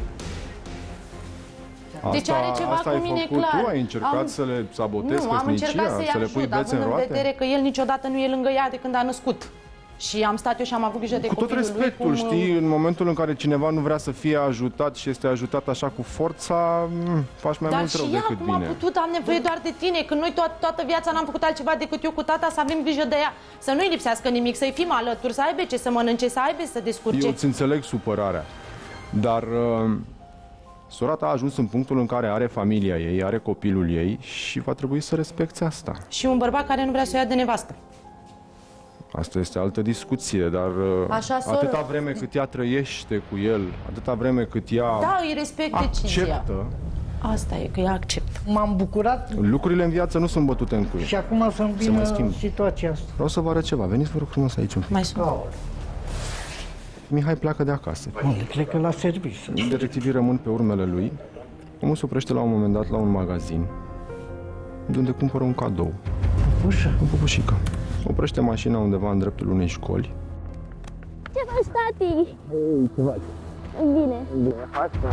Deci are ceva asta cu ai mine făcut clar. Tu ai încercat să le sabotezi Nu, am încercat căsnicia, să le pui bețe în având roate? în vedere că el niciodată nu e lângă ea de când a născut. Și am stat eu și am avut grijă de Cu tot copilul respectul, lui, știi, în momentul în care cineva nu vrea să fie ajutat și este ajutat așa cu forța, faci mai Dar mult rău și ea decât cum bine. a putut, am nevoie doar de tine, că noi toată viața n-am făcut altceva decât eu cu tata să avem grijă de ea, să nu-i lipsească nimic, să-i fim alături, să aibă ce să mănânce, să aibă să descurce. Eu îți înțeleg supărarea, dar sora ta a ajuns în punctul în care are familia ei, are copilul ei și va trebui să respecte asta. Și un bărbat care nu vrea să o ia de nevastă. Asta este altă discuție, dar Așa, soră. atâta vreme cât ea trăiește cu el, atâta vreme cât ea Da, îi respect decizia. acceptă, Asta e, că ea acceptă. M-am bucurat lucrurile în viață nu sunt bătute în cuie. și acum să-mi Se mai vină schimbă. situația asta. Vreau să vă arăt ceva. Veniți, vă rog frumos aici un pic. Mai sunt. Mihai pleacă de acasă. Cred că la serviciu. Detectivii rămân pe urmele lui. Omul se oprește la un moment dat la un magazin de unde cumpără un cadou. Ușa. O păpușică. Oprește mașina undeva în dreptul unei școli. Ce faci, tati? Ce faci? Bine. Bine, hai să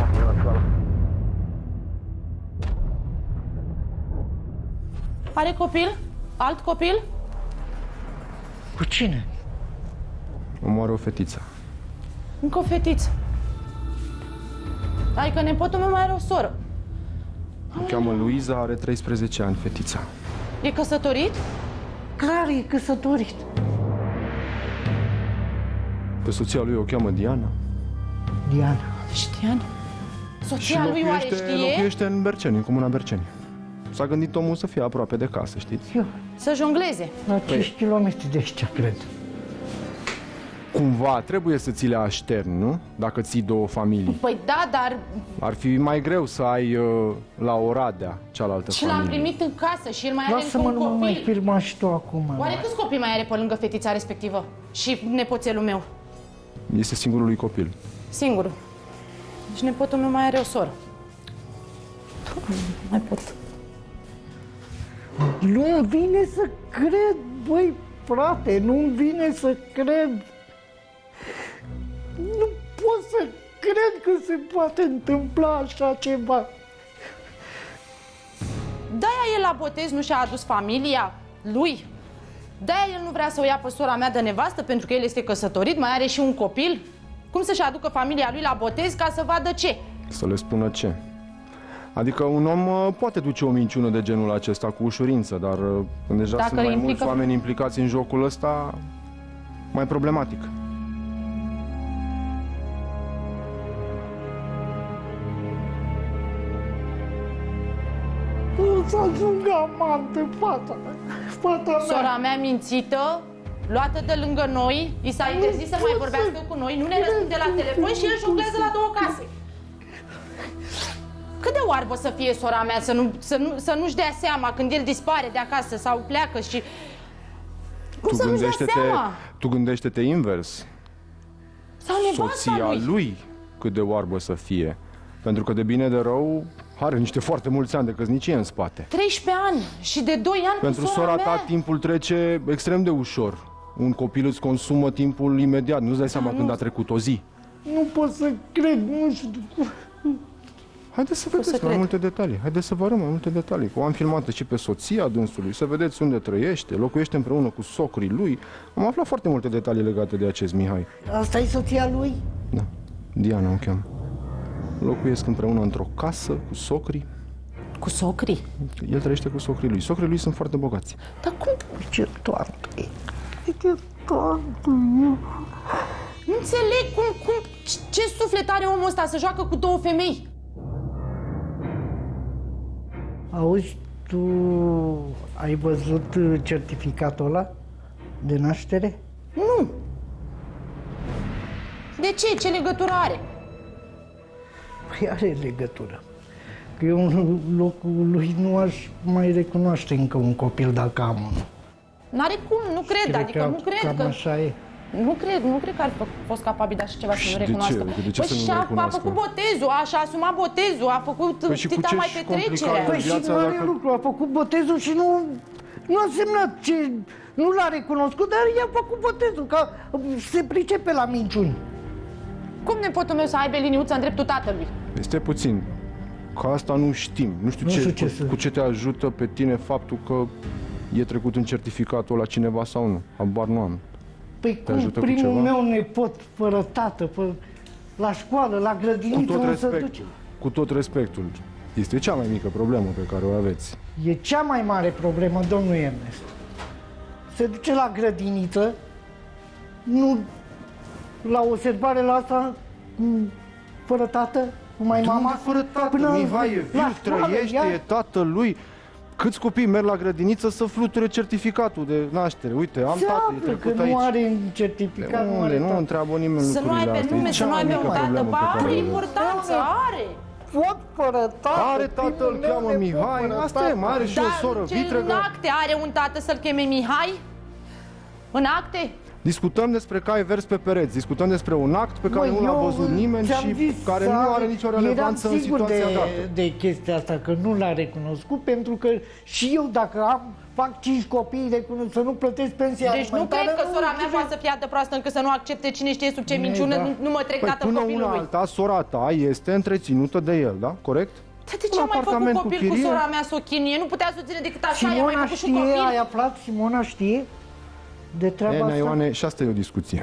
Are copil? Alt copil? Cu cine? Omoară o fetiță. Încă o fetiță. Adică nepotul meu mai are o soră. O cheamă Luiza, are 13 ani, fetița. E căsătorit? Clar, e căsătorit. Pe soția lui o cheamă Diana. Diana. Știan? Soția lui oare știe? Locuiește în Berceni, în comuna Berceni. S-a gândit omul să fie aproape de casă, știți? Eu. Să jongleze. La 5 km de aici, cred. Cumva trebuie să ți le așterni, nu? Dacă ții două familii. Păi da, dar Ar fi mai greu să ai la Oradea cealaltă și l-am familie. primit în casă și el mai are Lasă-mă, încă nu un mă mai copil. filma și tu acum. Oare câți copii mai are pe lângă fetița respectivă? Și nepoțelul meu? Este singurul lui copil. Singurul. Și nepotul meu mai are o soră. Nu mai pot. Nu-mi vine să cred, băi, frate, nu-mi vine să cred. Nu pot să cred că se poate întâmpla așa ceva. De-aia el la botez nu și-a adus familia lui. De-aia el nu vrea să o ia pe sora mea de nevastă pentru că el este căsătorit, mai are și un copil. Cum să-și aducă familia lui la botez ca să vadă ce? Să le spună ce. Adică un om poate duce o minciună de genul acesta cu ușurință, dar când deja Dacă sunt mai mulți implică- oameni implicați în jocul ăsta, mai problematic. Nu să ajungă amantă, fata mea. Sora mea mințită, luată de lângă noi, i s-a interzis să mai vorbească cu noi, nu ne răspunde la telefon și el jonglează la două case. Cât de oarbă să fie sora mea să nu-și dea seama când el dispare de acasă sau pleacă și... Cum să nu-și dea seama? Tu gândește-te invers. Sau nevasta Soția lui. lui cât de oarbă să fie. Pentru că de bine de rău are niște foarte mulți ani de căsnicie în spate. 13 ani și de 2 ani Pentru cu sora mea. ta timpul trece extrem de ușor. Un copil îți consumă timpul imediat, nu-ți dai seama când a trecut o zi. Nu pot să cred, nu știu. Haideți să vedeți mai multe detalii. Haideți să vă arăt mai multe detalii. O am filmat și pe soția dânsului, să vedeți unde trăiește, locuiește împreună cu socrii lui. Am aflat foarte multe detalii legate de acest Mihai. Asta e soția lui? Da, Diana o cheamă. Locuiesc împreună într-o casă cu socrii. Cu socrii? El trăiește cu socrii lui. Socrii lui sunt foarte bogați. Dar cum? Ce toată ce toată. Nu înțeleg ce suflet are omul ăsta să joacă cu două femei. Auzi, tu ai văzut certificatul ăla de naștere? Nu. De ce? Ce legătură are? Păi are legătură. că eu în locul lui nu aș mai recunoaște încă un copil dacă am unul. N-are cum, nu cred, adică nu cred cam că... așa e. Nu cred că ar fi fost capabil de așa ceva să nu recunoască. De ce să nu recunoască? A făcut botezul, și-a asumat botezul, a făcut tita mai petrecerea. Păi și nu are lucru, a făcut botezul și nu a semnat ce... Nu l-a recunoscut, dar i-a făcut botezul, că se pricepe la minciuni. Cum nepotul meu să aibă liniuță în dreptul tatălui? Este puțin. Că asta nu știm. Nu știu cu ce te ajută pe tine faptul că e trecut în certificatul la cineva sau nu. Habar nu am. Păi cum primul meu nepot, fără tată, la școală, la grădiniță, cu tot respectul, este cea mai mică problemă pe care o aveți. E cea mai mare problemă, domnul Ernest. Se duce la grădiniță, nu la observare la asta, fără tată, cu mai mama. Fără tată, Mihai e viu, trăiește, e tatălui. Câți copii merg la grădiniță să fluture certificatul de naștere? Uite, am tată, e trecut aici. Nu are certificat, nu întreabă nimeni să lucrurile astea. Să nu aibă nume, să nu aibă un tată, are importanță, are. Pot fără tată. Are tată, îl cheamă Mihai, asta e, mai are și o soră vitregă. În acte are un tată să-l cheme Mihai? În acte? Discutăm despre cai vers pe pereți, discutăm despre un act pe care nu l-a văzut nimeni și care nu are nicio relevanță în situația dată. De chestia asta, că nu l-a recunoscut, pentru că și eu, dacă fac 5 copii, să nu plătesc pensia alimentară... Deci nu cred că sora mea poate să fie atât proastă încât să nu accepte cine știe sub ce minciună, nu mă trec tatăl copilului. Până una alta, sora ta este întreținută de el, da? Corect? Dar de ce am mai făcut copil cu sora mea să o chinuie? Nu putea să o ține decât așa, i-a mai făcut și copil. Ai aflat, Simona știe de treaba asta? Ioane, și asta e o discuție.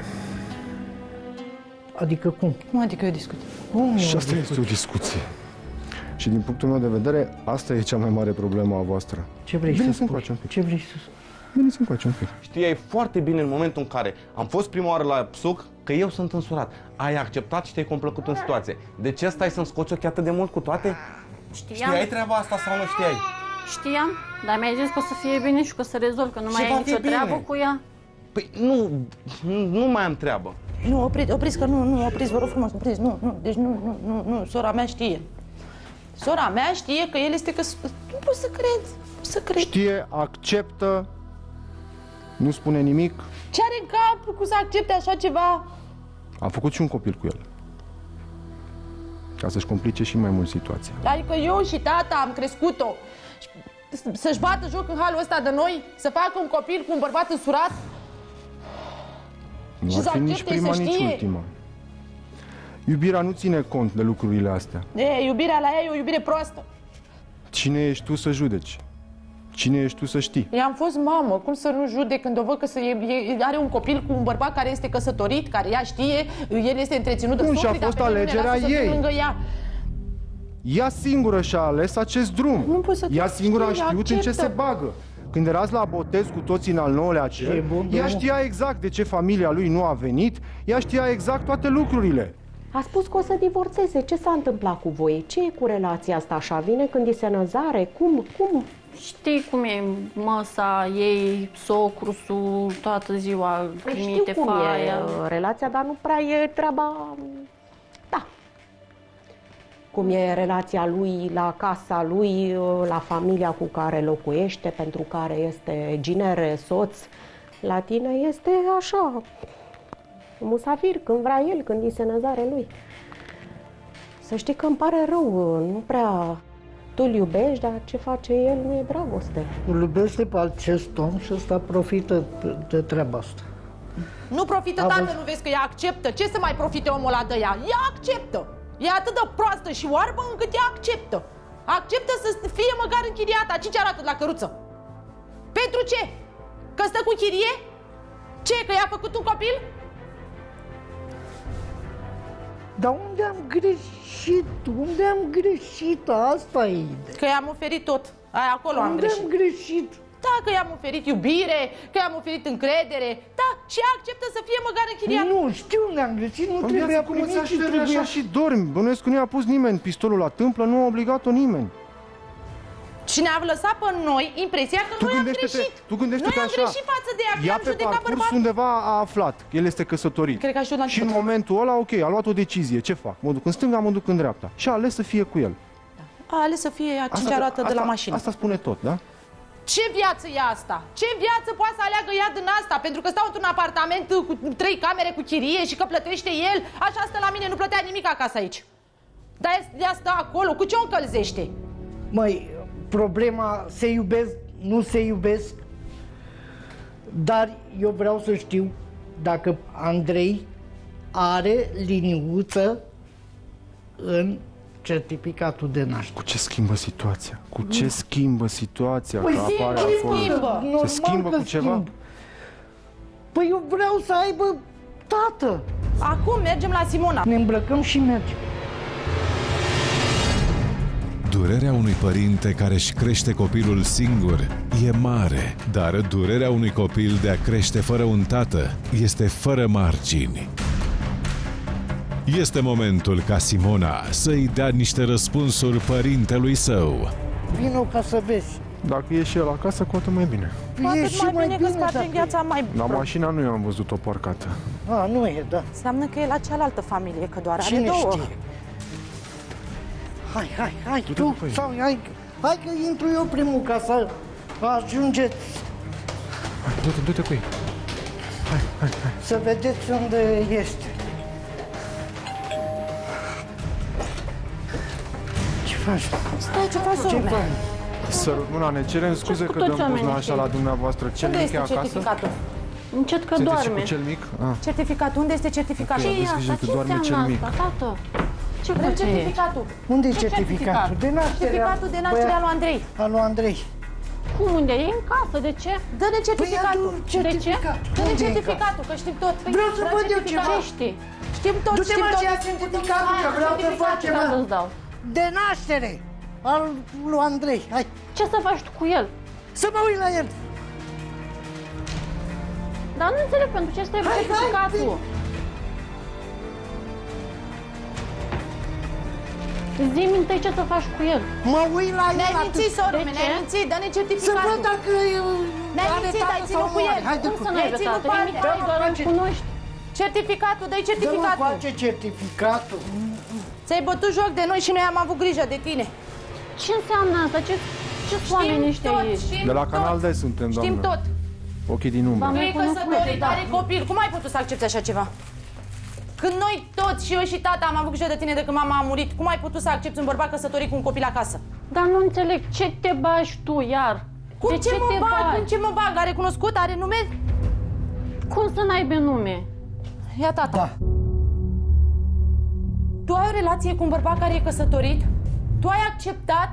Adică cum? Nu, adică e o discuție. Și asta este o discuție. Și din punctul meu de vedere, asta e cea mai mare problemă a voastră. Ce vrei să spui? Ce vrei să spui? Veniți încoace un pic. Știai foarte bine în momentul în care am fost prima oară la PSUC că eu sunt însurat. Ai acceptat și te-ai complăcut în situație. De ce stai să-mi scoți ochii atât de mult cu toate? Știai treaba asta sau nu știai? Știam, dar mi-ai zis că o să fie bine și că o să rezolv, că nu mai ai nicio treabă cu ea. Păi nu mai am treabă. Nu, opriți că nu, opriți, vă rog frumos, opriți, nu, deci nu, sora mea știe. Sora mea știe că el este căsătorit. Nu pot să cred, Știe, acceptă, nu spune nimic. Ce are în cap cu să accepte așa ceva? A făcut și un copil cu el. Ca să-și complice și mai mult situația. Adică eu și tata am crescut-o. Să-și bată joc în halul ăsta de noi? Să facă un copil cu un bărbat însurat? Nu ar fi nici prima, nici ultima. Iubirea nu ține cont de lucrurile astea. Iubirea la ea e o iubire proastă. Cine ești tu să judeci? Cine ești tu să știi? Eu am fost mamă, cum să nu judec când o văd că are un copil cu un bărbat care este căsătorit, care ea știe, el este întreținut de socri, și a fost alegerea ei. Ea singură și-a ales acest drum. Ea singură a știut în ce se bagă. Când erați la botez cu toții în al 9-lea cer, ea știa exact de ce familia lui nu a venit, ea știa exact toate lucrurile. A spus că o să divorțeze. Ce s-a întâmplat cu voi? Ce e cu relația asta așa? Vine când îi se năzare? Cum? Știi cum e măsa ei, socrusul, toată ziua trimite faia. E relația, dar nu prea e treaba... Da. Cum e relația lui la casa lui, la familia cu care locuiește, pentru care este ginere, soț. La tine este așa, musafir, când vrea el, când îi se năzare lui. Să știi că îmi pare rău, nu prea... Tu îl iubești, dar ce face el nu e dragoste. Îl iubește pe acest om și ăsta profită de treaba asta. Nu profită, tată, nu vezi că ea acceptă? Ce să mai profite omul ăla de ea? Ea acceptă! E atât de proastă și oarbă încât ea acceptă. Acceptă să fie măcar închiriată. Cinci arată la căruță. Pentru ce? Că stă cu chirie? Ce? Că i-a făcut un copil? Dar unde am greșit? Unde am greșit? Asta e ideea. Că i-am oferit tot. Aia acolo am greșit. Unde am greșit? Da, că i-am oferit iubire, că i-am oferit încredere. Da, și ea acceptă să fie măcar închiriat. Nu, știu unde am greșit, nu trebuia primit și trebuia... și dormi. Bănuiesc că nu i-a pus nimeni pistolul la tâmplă, nu a obligat-o nimeni. Și ne-a lăsat pe noi impresia că noi am greșit. Tu gândește-te așa. Noi am greșit față de ea, ea pe parcurs undeva a aflat că el este căsătorit. Cred că și în momentul ăla, ok, a luat o decizie. Ce fac? Mă duc în stânga, mă duc în dreapta. Și a ales să fie cu el. Da. A ales să fie a cincea roată de la mașină. Asta spune tot, da? Ce viață e asta? Ce viață poate să aleagă ea din asta? Pentru că stau într-un apartament cu 3 camere cu chirie și că plătește el, așa stă la mine, nu plătea nimic acasă aici. Dar ea stă acolo, cu ce o încălzește? Măi, problema se iubesc, nu se iubesc, dar eu vreau să știu dacă Andrei are liniuță în certificatul de naștere. Cu ce schimbă situația? Cu ce schimbă situația? Păi că apare acolo? Se schimbă cu ceva? Păi eu vreau să aibă tată. Acum mergem la Simona. Ne îmbrăcăm și mergem. Durerea unui părinte care își crește copilul singur e mare, dar durerea unui copil de a crește fără un tată este fără margini. Este momentul ca Simona să-i dea niște răspunsuri părintelui său. Vino ca să vezi. Dacă e și el acasă, cu atât mai bine. Cu atât mai bine că scoate viața mai... La mașina nu i-am văzut-o parcată. A, nu e, da. Înseamnă că e la cealaltă familie, că doar Cine are două. știe? Hai, tu, sau hai că intru eu primul ca să ajungeți. Hai, du-te cu ei. Hai. Să vedeți unde este. Ce faci? Stai, ce faci, sorme? Sărut mâna, ne cerem scuze că dăm buzna așa la dumneavoastră. Cel mic e acasă? Certificatul? Încet că doarme. Cel mic? Certificatul, unde este certificatul? Ce e asta? Ce înseamnă asta, tată? Ce certificatul? Unde e certificatul? De naștere. Certificatul de naștere al lui Andrei. Al lui Andrei. Cum, unde? E în casă, de ce? Dă-ne certificatul. De ce? Dă-ne certificatul, că știm tot. Vreau să văd eu ceva. Știm tot, Du-te mă ce ia certificatul, că vreau să fac ceva. De naștere al lui Andrei. Hai. Ce să faci tu cu el? Să mă uit la el. Dar nu înțeleg pentru ce stai certificatul. Zi-mi întâi ce să faci cu el. Mă uit la el. Ne-ai mințit, sorme, ne-ai mințit, dă-ne certificatul. Să văd dacă ne-ai mințit, ai ținut cu el. Cum să n-ai vetat? E Mihai, doar îl cunoști. Certificatul, dă-i certificatul. Dă-mă face certificatul. Ți-ai bătut joc de noi și noi am avut grijă de tine. Ce înseamnă asta? Ce oameni ăștia ești? De la Canal D suntem, doamnă. Știm tot. Ochii din umbră. Nu e căsătorit, are copil. Cum ai putut să accepti așa ceva? Când noi toți, și eu și tata, am avut grijă de tine de când mama a murit, cum ai putut să accepti un bărbat căsătorit cu un copil acasă? Dar nu înțeleg, ce te bagi tu iar? Cum de ce mă bag? În ce mă bag? Are cunoscut? Are nume? Cum să n-aibă nume? Ia tata. Da. Tu ai o relație cu un bărbat care e căsătorit? Tu ai acceptat?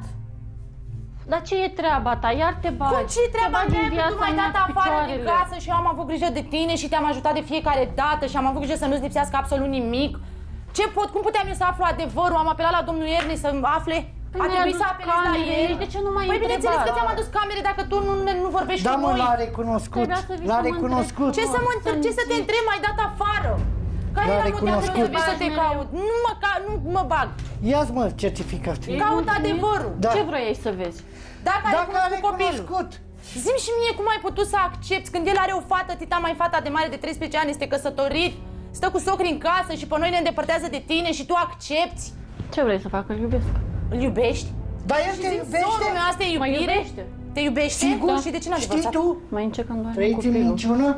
Dar ce e treaba ta? Iar te bagi. Cum ce-i treaba mea? Că tu m-ai dat afară din casă și eu am avut grijă de tine și te-am ajutat de fiecare dată și am avut grijă să nu-ți lipsească absolut nimic. Cum puteam eu să aflu adevărul? Am apelat la domnul Ierni să-mi afle? A trebuit să apelez la el? De ce nu mai Păi bineînțeles că ți-am adus camere dacă tu nu vorbești cu noi. Da, mă, l-a recunoscut. L-a recunoscut. Ce să mă întreb? Ce să te întreb? M-ai dat afară. Care era motivul că trebuie să te caut? Nu mă bag. Ia-ți, mă, certificatul. Caut adevărul. Ce vroiai să vezi? Dacă are copilul. Zi-mi și mie cum ai putut să accepti când el are o fată, tita mai fata de mare de 13 ani, este căsătorit, stă cu socri în casă și pe noi ne îndepărtează de tine și tu accepti? Ce vrei să facă? Îl iubesc. Îl iubești? Dar el te iubește? Asta e iubire? Mă iubește. Te iubește? Sigur? Da. Și de ce n-a divorțat? Știi tu? Mai încerc în doar trăiți în minciună?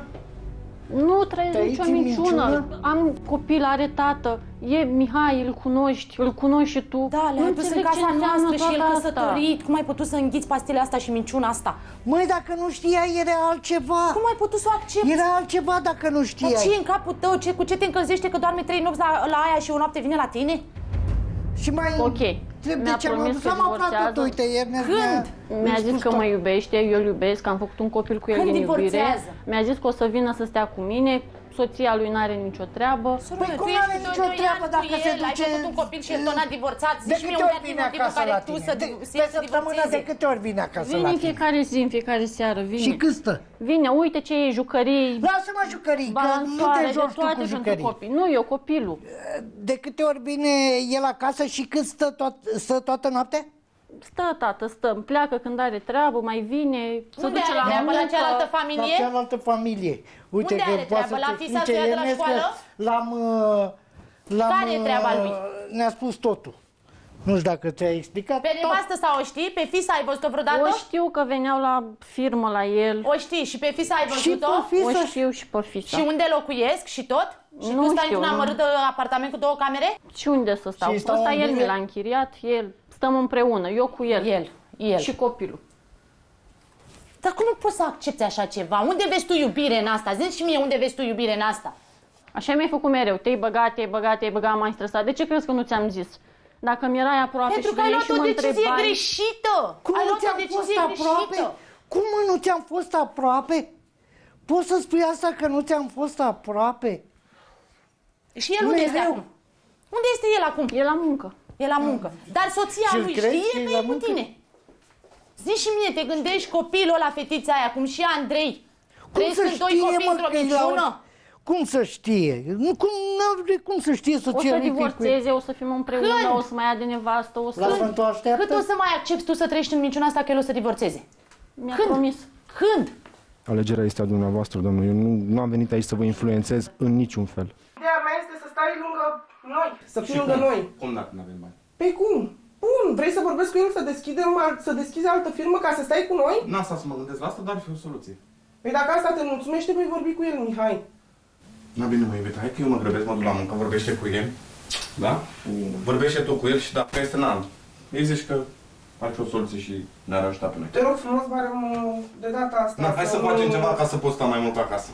Nu trăiesc nicio minciună. Am copil, are tată. E Mihai, îl cunoști și tu. Da, le-ai dus în casa noastră și el căsătorit. Cum ai putut să înghiți pastile astea și minciuna asta? Măi, dacă nu știai, era altceva. Cum ai putut să o accepti? Era altceva dacă nu știai. Dar ce e în capul tău? Cu ce te încălzește că doarme 3 nopți la aia și o noapte vine la tine? Și mai... Ok. Mi-a promis că divorțează. Uite, când? Mi-a zis că mă iubește, eu îl iubesc, am făcut un copil cu el din iubire. Mi-a zis că o să vină să stea cu mine. Soția lui n-are nicio treabă. Păi cum n-are nicio treabă dacă se duce... Ai făcut un copil și el tot n-a divorțat. De câte ori vine acasă la tine? Pe săptămână de câte ori vine acasă la tine? Vine în fiecare zi, în fiecare seară, vine. Și cât stă? Vine, uite ce e, jucării. Lasă-mă jucării, că nu te joci tu cu jucării. Nu, eu copilul. De câte ori vine el acasă și cât stă toată noaptea? Stă, tată, stă. Pleacă când are treabă, mai vine. Se duce la treabă? La cealaltă familie? La cealaltă familie. Uite, unde are treabă? La fisa să ia de la școală? Care e treaba lui? Ne-a spus totul. Nu știu dacă ți-a explicat. Pe nevastă sau o știi? Pe fisa ai văzut-o vreodată? O știu că veneau la firmă la el. O știi și pe fisa ai văzut-o? O știu și pe fisa. Și unde locuiesc și tot? Și nu tu stai știu, într-un amărât de apartament cu 2 camere? Și unde să stau? Ăsta el mi l-a închiriat, el. Stăm împreună, eu cu el. El. Și copilul. Dar cum nu poți să accepti așa ceva? Unde vezi tu iubire în asta? Zi-mi și mie unde vezi tu iubire în asta? Așa mi-ai făcut mereu. Te-ai băgat, m-ai stresat. De ce crezi că nu ți-am zis? Dacă mi erai aproape pentru și că ai luat o decizie întrebai... greșită! Cum ai nu luat ți-am o decizie fost aproape? greșită! Cum nu ți-am fost aproape? Poți să spui asta că nu ți-am fost aproape? Și el unde este acum? Unde este el acum? E la muncă. E la muncă. Dar soția lui știe că e cu tine. Zi și mie, te gândești copilul ăla, fetița aia, cum și Andrei. Trăiesc în 2 copii într-o minciună? Cum să știe? Cum să știe soția lui? O să divorțeze, o să fim împreună, o să mai ia de nevastă, o să... Cât o să mai accepti tu să trăiești în minciuna asta că el o să divorțeze? Mi-a promis. Când? Alegerea este a dumneavoastră, domnul. Eu nu am venit aici să vă influențez în niciun fel. Ideea mea este să stai lângă noi, să fii lângă noi. Cum dacă nu avem bani? Păi cum? Bun, vrei să vorbesc cu el să deschizi altă firmă ca să stai cu noi? Nu asta să mă gândesc la asta, dar ar fi o soluție. Păi dacă asta te mulțumește, voi vorbi cu el, Mihai. Na bine, mă iubita, hai că eu mă grăbesc, mă duc la muncă, vorbește cu el. Da? Vorbește tu cu el și dacă este n-am. Ei zici că ar fi o soluție și ne-ar ajuta pe noi. Te rog frumos, barem de data asta. Na, hai să facem ceva ca să poți sta mai mult acasă.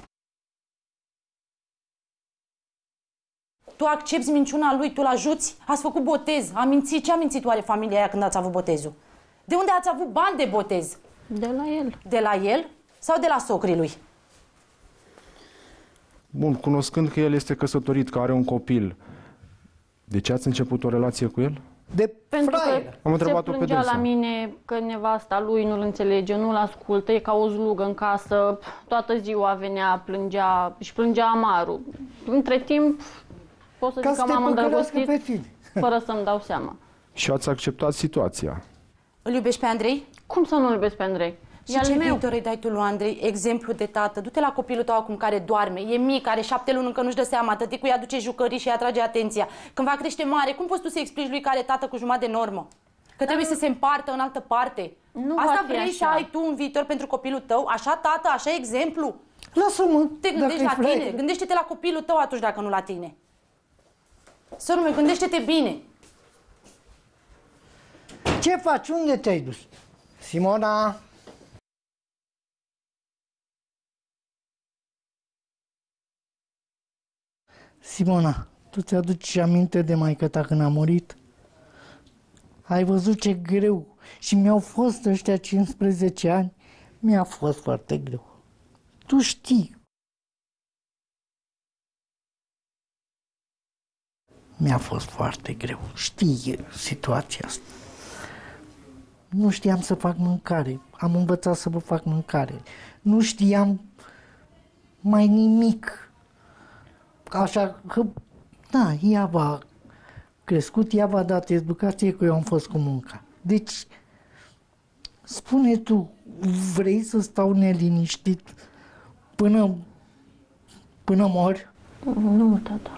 Tu accepti minciuna lui, tu-l ajuți? Ați făcut botez, a mințit. Ce a mințit oare familia aia când ați avut botezul? De unde ați avut bani de botez? De la el. De la el sau de la socrii lui? Bun, cunoscând că el este căsătorit, că are un copil, de ce ați început o relație cu el? Pentru că am întrebat-o se pe plângea dânsa. la mine că nevasta lui nu-l înțelege, nu-l ascultă, e ca o slugă în casă, toată ziua venea, plângea, își plângea amarul. Între timp, pot să zic că m-am îndrăgostit fără să-mi dau seama. Și ați acceptat situația. Îl iubești pe Andrei? Cum să nu-l iubesc pe Andrei? Și ce viitor îi dai tu lui Andrei? Exemplu de tată. Du-te la copilul tău acum care doarme, e mic, are 7 luni, încă nu-și dă seama, tăticul îi aduce jucării și îi atrage atenția. Când va crește mare, cum poți tu să explici lui că are tată cu jumătate de normă? Că trebuie să se împartă în altă parte. Nu asta vrei să ai tu un viitor pentru copilul tău? Așa tată, așa exemplu? Lasă-mă. Te gândești la tine? Gândește-te la copilul tău atunci dacă nu la tine. Sărul meu, gândește-te bine. Ce faci? Unde te-ai dus? Simona? Simona, tu ți-aduci aminte de maică-ta când a murit? Ai văzut ce greu. Și mi-au fost ăștia 15 ani. Mi-a fost foarte greu. Tu știi. Mi-a fost foarte greu. Știi situația asta. Nu știam să fac mâncare. Am învățat să vă fac mâncare. Nu știam mai nimic. Așa că, da, ea v-a crescut, ea v-a dat educație, că eu am fost cu munca. Deci, spune tu, vrei să stau neliniștit până mor? Nu, tata.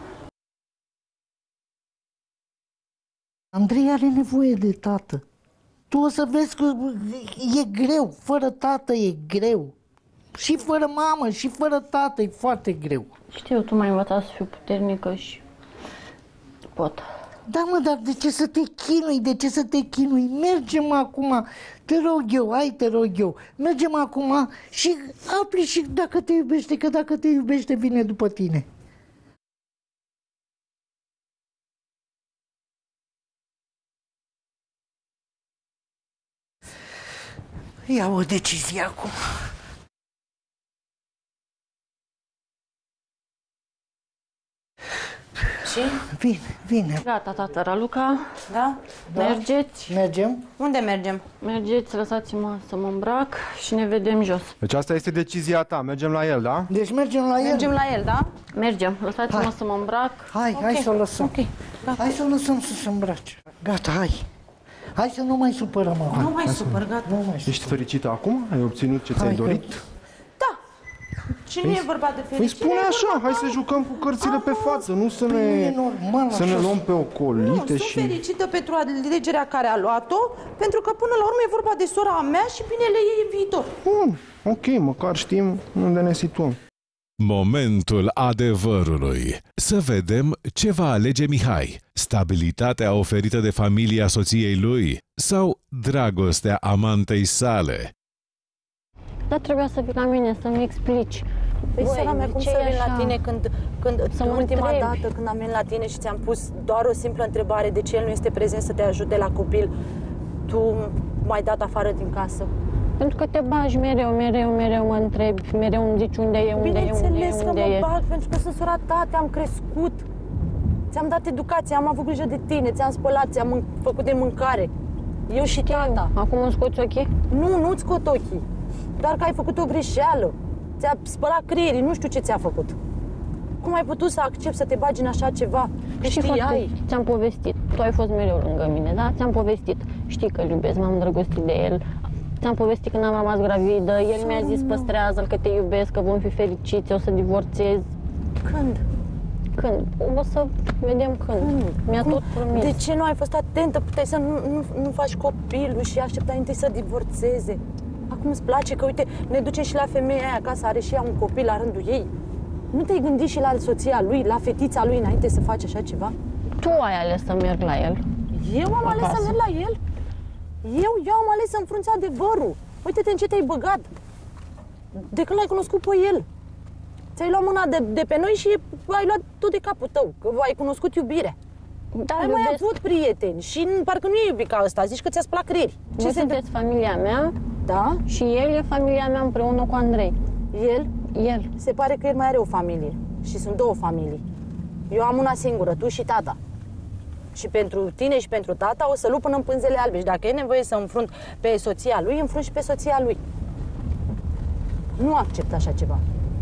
Andrei are nevoie de tată. Tu o să vezi că e greu, fără tată e greu. Și fără mamă, și fără tată e foarte greu. Știu, tu m-ai învățat să fiu puternică și pot. Da, mă, dar de ce să te chinui? De ce să te chinui? Mergem acum, te rog eu, te rog eu. Mergem acum și afli și dacă te iubește, că dacă te iubește vine după tine. Ia o decizie acum. Și? Vine. Gata, tată, Raluca. Da? Mergeți? Mergem? Unde mergem? Mergeți, lăsați-mă să mă îmbrac și ne vedem jos. Deci asta este decizia ta, mergem la el, da? Deci mergem la el? Mergem la el, da? Mergem, lăsați-mă să mă îmbrac. Hai să o lăsăm. Okay. Hai să o lăsăm să se îmbrace. Gata, hai. Hai să nu mai supărăm acum. Nu mai supăr, gata. Ești fericită acum? Ai obținut ce ți-ai dorit? Da. Și nu e vorba de fericire. Păi spune așa, hai să jucăm cu cărțile pe față, nu să ne luăm pe ocolite și... Sunt fericită pentru alegerea care a luat-o, pentru că până la urmă e vorba de sora mea și binele ei e viitor. Bun, ok, măcar știm unde ne situăm. Momentul adevărului. Să vedem ce va alege Mihai. Stabilitatea oferită de familia soției lui sau dragostea amantei sale? Dar trebuia să vii la mine să-mi explici. Păi, sora mea, cum să vin la tine când ultima dată când am venit la tine și ți-am pus doar o simplă întrebare de ce el nu este prezent să te ajute la copil, tu m-ai dat afară din casă? Pentru că te bagi mereu mă întrebi, mereu îmi zici unde e. Bineînțeles că mă bag, pentru că sunt sora ta, te-am crescut. Ți-am dat educație, am avut grijă de tine, ți-am spălat, ți-am făcut de mâncare. Eu și tata. Acum îmi scoți ochii? Nu-ți scot ochii. Doar că ai făcut o greșeală. Ți-a spălat creierii, nu știu ce ți-a făcut. Cum ai putut să accepti să te bagi în așa ceva? Că știai. Ți-am povestit. Tu ai fost mereu lângă mine, da? Ți-am povestit. Știi că îl iubesc, m-am îndrăgostit de el. Ți-am povestit când am rămas gravidă. El mi-a zis, păstrează-l, că te iubesc, că vom fi fericiți, o să divorțez. Când? Când? O să vedem când. Mi-a tot promis. De ce nu ai fost atentă? Puteai să nu faci copilul și așteptai întâi să divorțeze. Acum îți place că, uite, ne duce și la femeia aia acasă, are și ea un copil la rândul ei. Nu te-ai gândit și la soția lui, la fetița lui, înainte să faci așa ceva? Tu ai ales să merg la el. Eu am ales să merg la el? Eu am ales să înfrunți adevărul. Uite-te în ce te-ai băgat. De când l-ai cunoscut pe el. Ți-ai luat mâna de pe noi și ai luat tu de capul tău, că ai cunoscut iubirea. Da, ai mai avut prieteni și parcă nu e iubit ca ăsta, zici că ți-a spălat creieri. Ce sunteți familia mea? Da? Și el e familia mea împreună cu Andrei. El? El. Se pare că el mai are o familie și sunt două familii. Eu am una singură, tu și tata. Și pentru tine și pentru tata o să lupt până în pânzele albe. Și dacă e nevoie să înfrunt pe soția lui, înfrunt și pe soția lui. Nu accept așa ceva.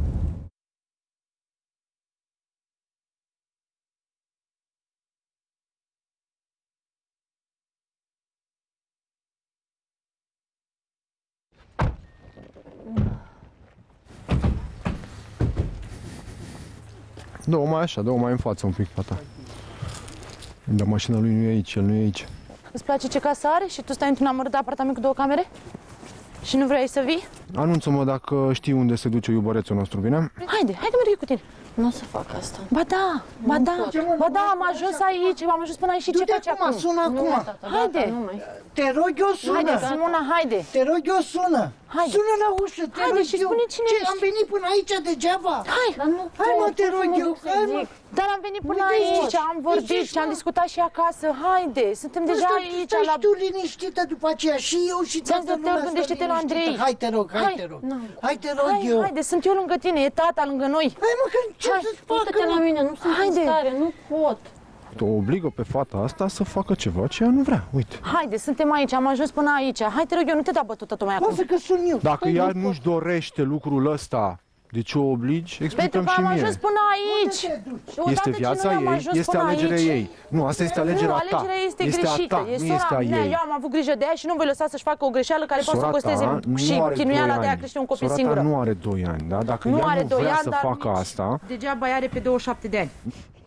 Dă-o mai așa, dă-o mai în față un pic, fata. Dar mașina lui nu e aici, el nu e aici. Îți place ce casă are și tu stai într-un amărât de apartament cu două camere? Și nu vrei să vii? Anunță-mă dacă știi unde se duce iubărețul nostru, bine? Haide că merg eu cu tine. Nu o să fac asta. Ba da, am ajuns aici, am ajuns până aici și ce faci acum? Sună acum. Haide. Te rog eu, sună. Haide, Simona, haide. Te rog eu, sună. Haide. Sună la ușă, te haide rog și eu. spune cine Ce, ești. am venit până aici degeaba? Hai, hai mă, te rog eu, hai mă. Dar am venit până aici, am vorbit și am discutat și acasă. Haide, suntem deja aici la... Stai tu liniștită după aceea și eu și toată lumea. Gândește-te la Andrei. Hai, te rog, hai, te rog. Hai, te rog eu. Haide, sunt eu lângă tine, e tata lângă noi. Hai mă, că ce să-ți facă? Uită-te la mine, nu sunt în stare, nu pot. O obligă pe fata asta să facă ceva ce ea nu vrea, uite. Haide, suntem aici, am ajuns până aici. Hai, te rog eu, nu te da bătută tu mai acum. Lasă că sun eu. Dacă ea nu-și dorește lucrul ăsta, de ce o obligi? Explicăm și mie. Pentru că am ajuns până aici. Este viața ei, este alegerea ei. Nu, asta este alegerea ta. Alegerea este greșită, e sora mea. Eu am avut grijă de ea și nu voi lăsa să-și facă o greșeală care poate să costeze și chinuiala de a crește un copil singur. Sora ta nu are 2 ani, da? Dacă ea nu vrea să facă asta... Degeaba are pe 27 de ani.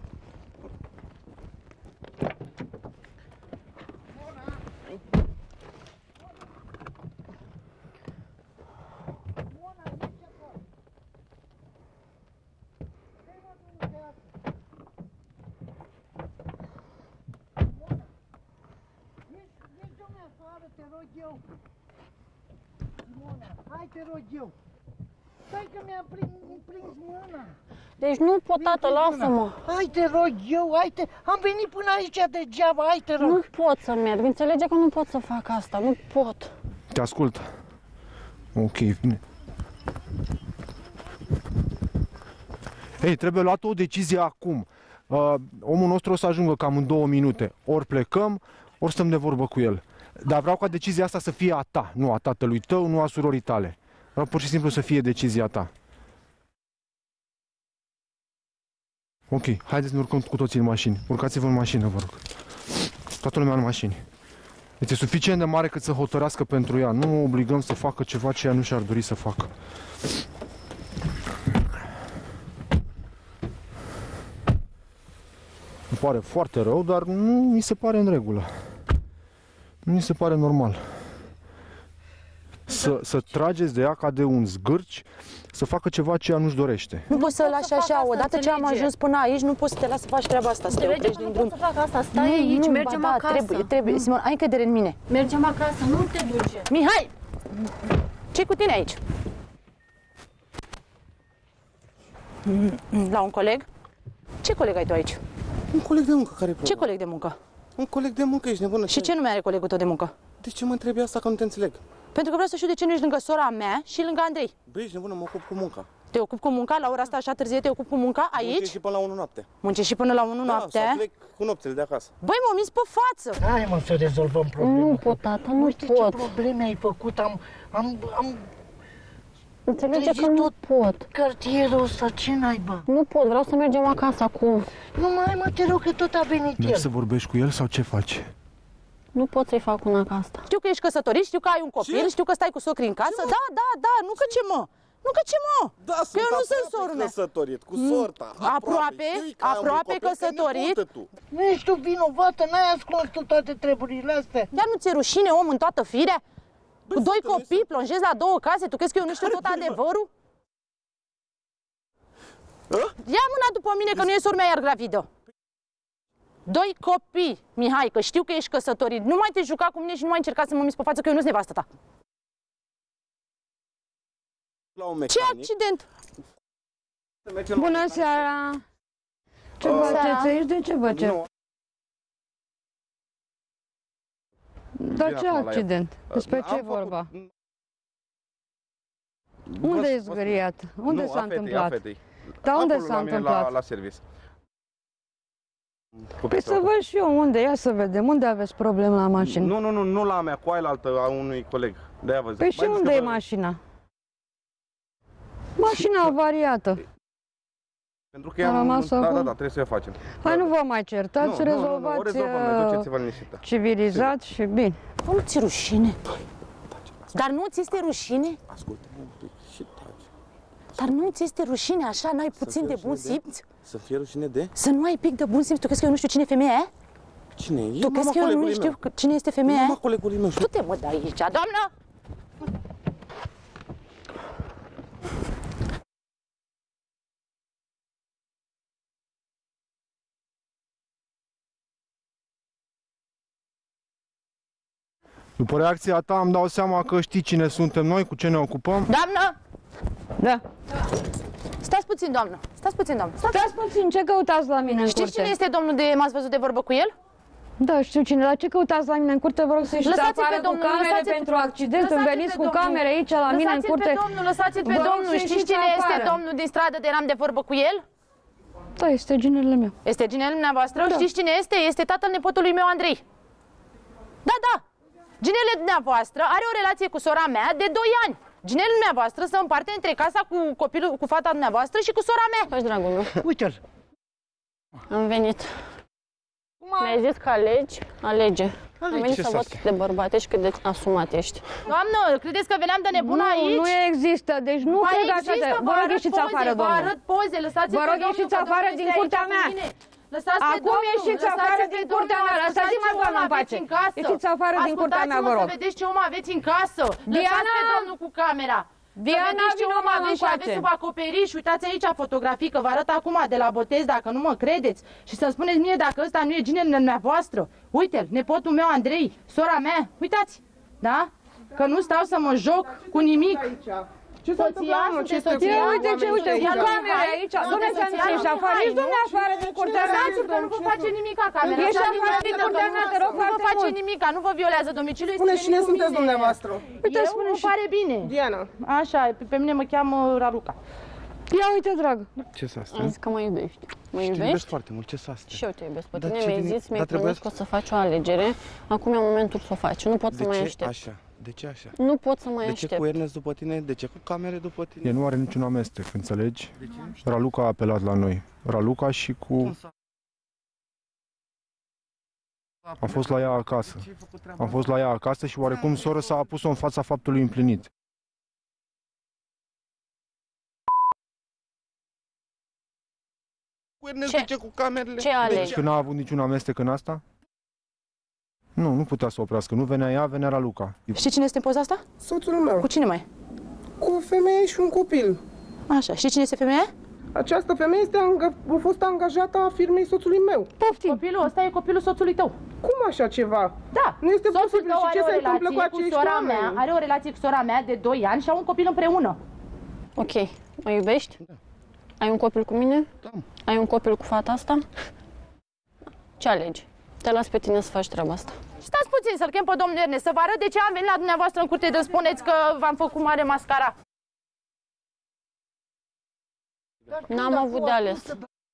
Hai, te rog eu. Stai că mi-a prins mâna. Deci nu pot, tată, lasă-mă. Hai, te rog eu, am venit până aici degeaba, hai, te rog. Nu pot să merg, înțelege că nu pot să fac asta, nu pot. Te ascult. Ok, bine. Hei, trebuie luată o decizie acum. Omul nostru o să ajungă cam în 2 minute. Ori plecăm, ori stăm de vorbă cu el. Dar vreau ca decizia asta să fie a ta, nu a tatălui tău, nu a surorii tale. Vreau pur și simplu să fie decizia ta. Ok, haideți să ne urcăm cu toții în mașini. Urcați-vă în mașină, vă rog. Toată lumea în mașini. Este suficient de mare cât să hotărească pentru ea. Nu o obligăm să facă ceva ce ea nu și-ar dori să facă. Îmi pare foarte rău, dar nu mi se pare în regulă. Nu mi se pare normal. Să trageți de ea ca de un zgârci, să facă ceva ce ea nu-și dorește. Nu poți să lași așa, odată ce am ajuns până aici, nu poți să te lași să faci treaba asta, să te oprești din drum. Nu pot să fac asta, stai aici, mergem acasă. Trebuie, Simon, ai încredere în mine. Mergem acasă, nu te duce. Mihai! Ce-i cu tine aici? La un coleg? Ce coleg ai tu aici? Un coleg de muncă, care-i Ce coleg de muncă? Un coleg de muncă, ești nebună. Și ce nume are colegul tău de muncă? De ce mă întrebi asta, că nu te înțeleg? Pentru că vreau să știu de ce nu ești lângă sora mea și lângă Andrei. Băi, ești nebună, mă ocup cu munca. Te ocup cu munca? La ora asta așa târzie te ocup cu munca aici? Muncești și până la 1 noapte. Muncești și până la 1 noapte? Da, sau plec cu nopțele de acasă. Băi, mă minți pe față! Hai mă să rezolvăm problema. Nu pot, tata, nu Uite pot. ce probleme ai făcut, am Înțelege că nu pot. Cartierul ăsta, ce naiba? Nu pot, vreau să mergem acasă acum. Nu mai mă, te rog, că tot a venit Mergi el. să vorbești cu el sau ce faci? Nu pot să-i fac una ca asta. Știu că ești căsătorit, știu că ai un copil, știu că stai cu socrii în casă. Da, nu că ce mă? Nu că ce mă? Da, că eu nu sunt sorul meu. Căsătorit, cu sorta. Aproape căsătorit. Nu ești tu vinovată, n-ai ascuns tu toate treburile astea. Iar nu ți-e rușine, om, în toată firea? Cu 2 copii, plonjezi la 2 case, tu crezi că eu nu știu tot adevărul? Ia mâna după mine că nu e sora mea iar gravidă. 2 copii, Mihai, că știu că ești căsătorit. Nu mai te juca cu mine și nu mai încerca să mă miți pe față că eu nu-s nevastă ta. Ce accident? Bună seara! Ce faceți aici? De ce vă cer? Dar ce accident? Despre ce e vorba? Unde e zgâriat? Unde s-a întâmplat? Dar unde s-a întâmplat? La serviciu. Păi să văd și eu unde, ia să vedem, unde aveți probleme la mașină? Nu la mea, cu ailaltă a unui coleg. De-aia vă zic. Păi și unde e mașina? Mașina avariată. Pentru că am... Da, trebuie să o facem. Hai, nu vă mai certați, rezolvați civilizat și bine. Nu ți-e rușine? Dar nu ți este rușine? Ascultă-mă un pic și taci. Dar nu ți este rușine așa, n-ai puțin de bun simț? Să fie rușine de? Să nu ai pic de bun simț? Tu crezi că eu nu știu cine e femeia aia? Cine e? Tu crezi că eu nu știu cine este femeia aia? Mama colegului meu. Du-te, mă, de aici, doamnă! După reacția ta îmi dau seama că știi cine suntem noi, cu ce ne ocupăm. Doamnă! Da. Stați puțin, doamnă. Stați puțin, ce căutați la mine în curte? Știți cine este domnul de m-ați văzut de vorbă cu el? Da, știu cine. La ce căutați la mine în curte? Vă rog să ieșiți afară cu camere pentru accident. Îmi veniți cu camere aici la mine în curte. Lăsați-l pe domnul. Știți cine este domnul din stradă de eram de vorbă cu el? Da, este ginele meu. Este ginele dumneavoastră? Da. Știți cine este? Este tatăl nepotului meu, Andrei. Da. Ginele dumneavoastră are o relație cu sora mea de 2 ani. Ginele dumneavoastră se împarte între casa cu copilul, cu fata dumneavoastră și cu sora mea. Faci, dragul meu. Uite-l. Am venit. Mi-ai zis că alege. Am venit să văd cât de bărbat ești, cât de asumat ești. Doamnă, credeți că veneam de nebun aici? Nu există, deci nu cred așa. Vă rog, ieșiți afară, domnule. Vă arăt poze, lăsați-l Vă rog, ieșiți afară din curtea mea. Acum ieșiți afară din curtea mea, lăsați-mă, doamnă, în pace. Ieșiți afară din curtea mea, vă rog. Să vedeți ce om aveți în casă. Diana! Lăsați pe domnul cu camera. Diana, ce om aveți și aveți sub acoperiș. Uitați aici fotografii, că vă arăt acum de la botez, dacă nu mă credeți. Și să-mi spuneți mie dacă ăsta nu e ginele dumneavoastră. Uite-l, nepotul meu Andrei, sora mea. Uitați, da? Că nu stau să mă joc cu nimic. Ce s-a întâmplat, mă? Ce este? Uite, cu camere aici. Spuneți-mi să ieși afară. Ești domne afară din curtea mea. Că nu vă face nimica camera. Ieși afară din curtea mea, te rog foarte mult. Nu vă face nimica, nu vă violează domiciliul. Spune cine sunteți dumneavoastră. Uite, spune și pare bine. Diana. Așa, pe mine mă cheamă Raluca. Ia uite, dragă. Ce s-a Am zis că mă iubești. Mă iubești? Te iubesc foarte mult, ce s-a astea? Și eu te iubesc pe tine, mi-ai zis, mi-ai promis că o să faci o alegere. Acum e momentul să o faci, nu pot să mai aștept. Așa? De ce așa? Nu pot să mai aștept. De ce cu Ernest după tine? De ce cu camere după tine? El nu are niciun amestec, înțelegi? Raluca a apelat la noi. Raluca și cu... Am fost la ea acasă. Am fost la ea acasă și oarecum sora s-a pus-o în fața faptului împlinit. Ne zice cu camerele. Ce alegi? Deci că n-a avut niciun amestec în asta? Nu putea să oprească. Nu venea ea, venea Raluca. Știi cine este în poza asta? Soțul meu. Cu cine mai? Cu o femeie și un copil. Așa. Știi cine este femeia? Această femeie a fost angajată a firmei soțului meu. Poftim. Copilul ăsta e copilul soțului tău. Cum așa ceva? Da. Nu este Soțul posibil. tău Și ce are se o întâmplă cu relație acești sora oameni? mea, are o relație cu sora mea de 2 ani și au un copil împreună. Ok. Mă iubești? Da. Ai un copil cu mine? Da. Ai un copil cu fata asta? Ce alegi? Te las pe tine să faci treaba asta. Stați puțin să-l chem pe domnul Ernest, să vă arăt de ce am venit la dumneavoastră în curte de spuneți că v-am făcut mare mascara. N-am avut de ales.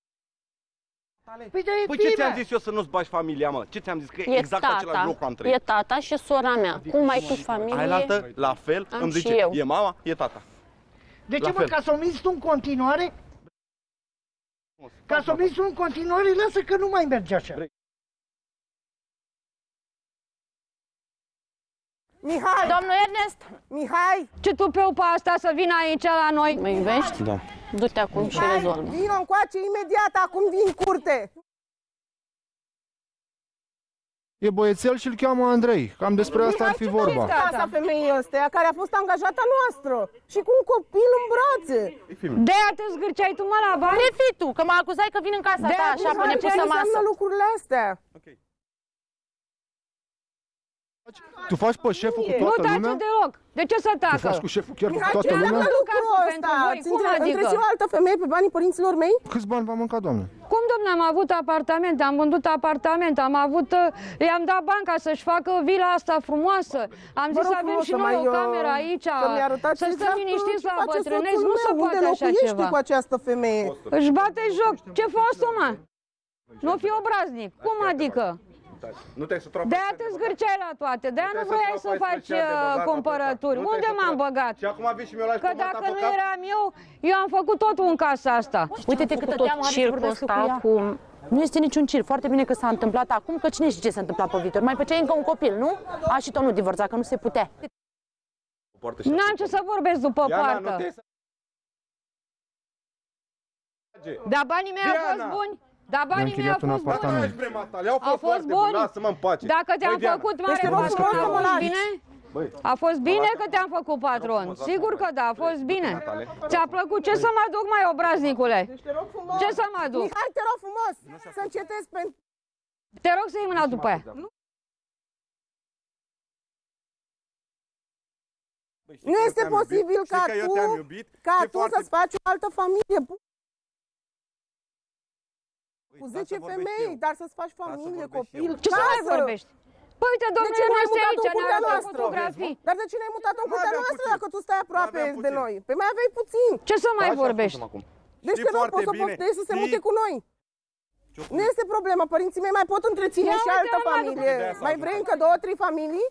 Păi ce ți-am zis eu să nu-ți bagi familia, mă? Ce ți-am zis? Că exact același lucru am trăit. E tata și sora mea. Cum ai tu familie? Ailaltă, la fel, îmi zice, eu. E mama, e tata. De ce, mă, ca să o minți tu în continuare? Ca să o minți tu în continuare, lasă că nu mai merge așa. Mihai! Domnul Ernest! Mihai! Ce tupeu pe asta să vină aici la noi? Mă iubești? Da. Du-te acum și rezolvă. Vino încoace imediat, acum vin curte! E băiețel și îl cheamă Andrei. Cam despre asta ar fi vorba. Ce casa femeii ăsteia care a fost angajata noastră și cu un copil în brațe. De-aia te zgârceai tu, mă, la bani? De fi tu, că mă acuzai că vin în casa ta așa pe nepusă masă. Lucrurile astea. Tu faci pe șeful cu toată lumea? Nu tace deloc. De ce să tacă? Tu faci cu șeful chiar cu Mihai, toată lumea? lucrul ăsta? Întreți o altă femeie pe banii părinților mei? Câți bani v-a mâncat, doamne? Cum, domnule, am avut apartament, am vândut apartament, am avut, i-am dat bani ca să-și facă vila asta frumoasă. Am zis să avem și noi o cameră aici, să stăm liniștiți la bătrâneți, nu se poate așa ceva. Cu această femeie? Își bate joc. Ce fost, mă? Nu fi obraznic. Cum adică? De-aia te zgârceai la toate, de-aia nu vroiai să faci cumpărături. Unde m-am băgat? Și acum vii și mi-o lași că dacă nu eram eu am făcut totul în casa asta. Uite-te câtă teamă are să vorbească cu ea. Acum. Nu este niciun cir. Foarte bine că s-a întâmplat acum, că cine știe ce s-a întâmplat pe viitor. Mai făceai încă un copil, nu? A, și tot nu divorța, că nu se putea. N-am ce să vorbesc după poartă. Dar banii mei au fost buni? Dar banii mei au fost buni. Au fost buni. Dacă te-am făcut mare patron, a fost bine? A fost bine că te-am făcut patron. Sigur că da, a fost bine. Ți-a plăcut? Ce să mă duc, mai obraznicule? Ce să mă duc? Mihai, te rog frumos să încetezi pentru... Te rog să iei mâna după aia. Nu este posibil ca tu să-ți faci o altă familie. Cu 10 femei, dar să-ți faci familie, copil, ce să mai vorbești? Păi uite, domnule, noi este aici, ne arată fotografii. Dar de ce n-ai mutat-o în curtea noastră dacă tu stai aproape de noi? Păi mai aveai puțin. Ce să mai vorbești? Deci că nu poți să poftezi să se mute cu noi. Nu este problemă, părinții mei mai pot întreține și altă familie. Mai vrei încă 2-3 familii?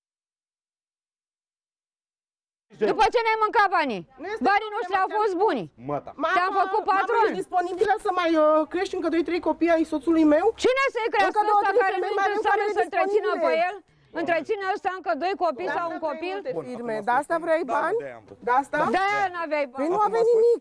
După ce ne-ai mâncat banii? Banii noștri au fost buni. Te-am făcut patron. Mama, ești disponibilă să mai crești încă 2-3 copii ai soțului meu? Cine să-i crească ăsta care nu intră în sală să întrețină pe el? Întreține ăsta încă 2 copii sau un copil? De asta vrei bani? De asta? De-aia n-aveai bani. Păi nu aveai nimic.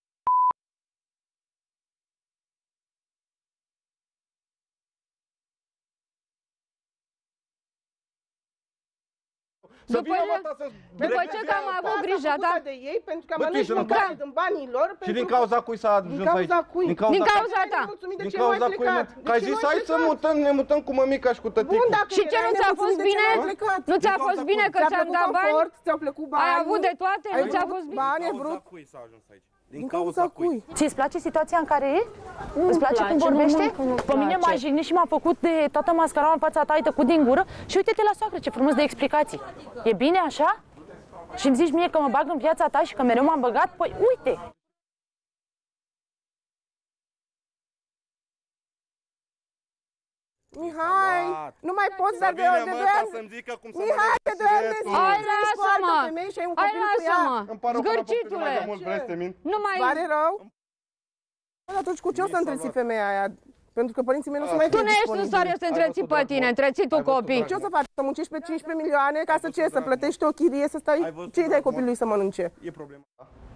După ce că am avut grijă, da? De ei, pentru că mănânci mâncare din banii lor. Și din cauza cui s-a ajuns aici? Din cauza ta. Din cauza cui? Că ai zis, hai să ne mutăm cu mămica și cu tăticul. Și ce, nu ți-a fost bine? Nu ți-a fost bine că ți-am dat bani? Ți-au plăcut bani? Ai avut de toate? Nu ți-a fost bine? Bani, brut. Din cauza cui? Ți-ți place situația în care e? Îți place cum vorbește? Pe mine m-a jignit și m-a făcut de toată mascaraua în fața ta, ai tăcut din gură și uite-te la soacră, ce frumos de explicații. E bine așa? Și îmi zici mie că mă bag în viața ta și că mereu m-am băgat? Păi uite! Mihai, nu mai poți, dar de 2 ani... Mihai, de 2 ani de zi! Hai, lasă-mă! Hai, lasă-mă! Zgârcitule! Nu mai... Pare rău? Atunci cu ce o să întreții femeia aia? Pentru că părinții mei nu sunt mai Tu nu ești în stare să întreții pe tine, întreții tu copii. Ce o să faci? Să muncești pe 15 milioane ca să ce? Să plătești o chirie, să stai... Ce-i dai copilului să mănânce? E problema.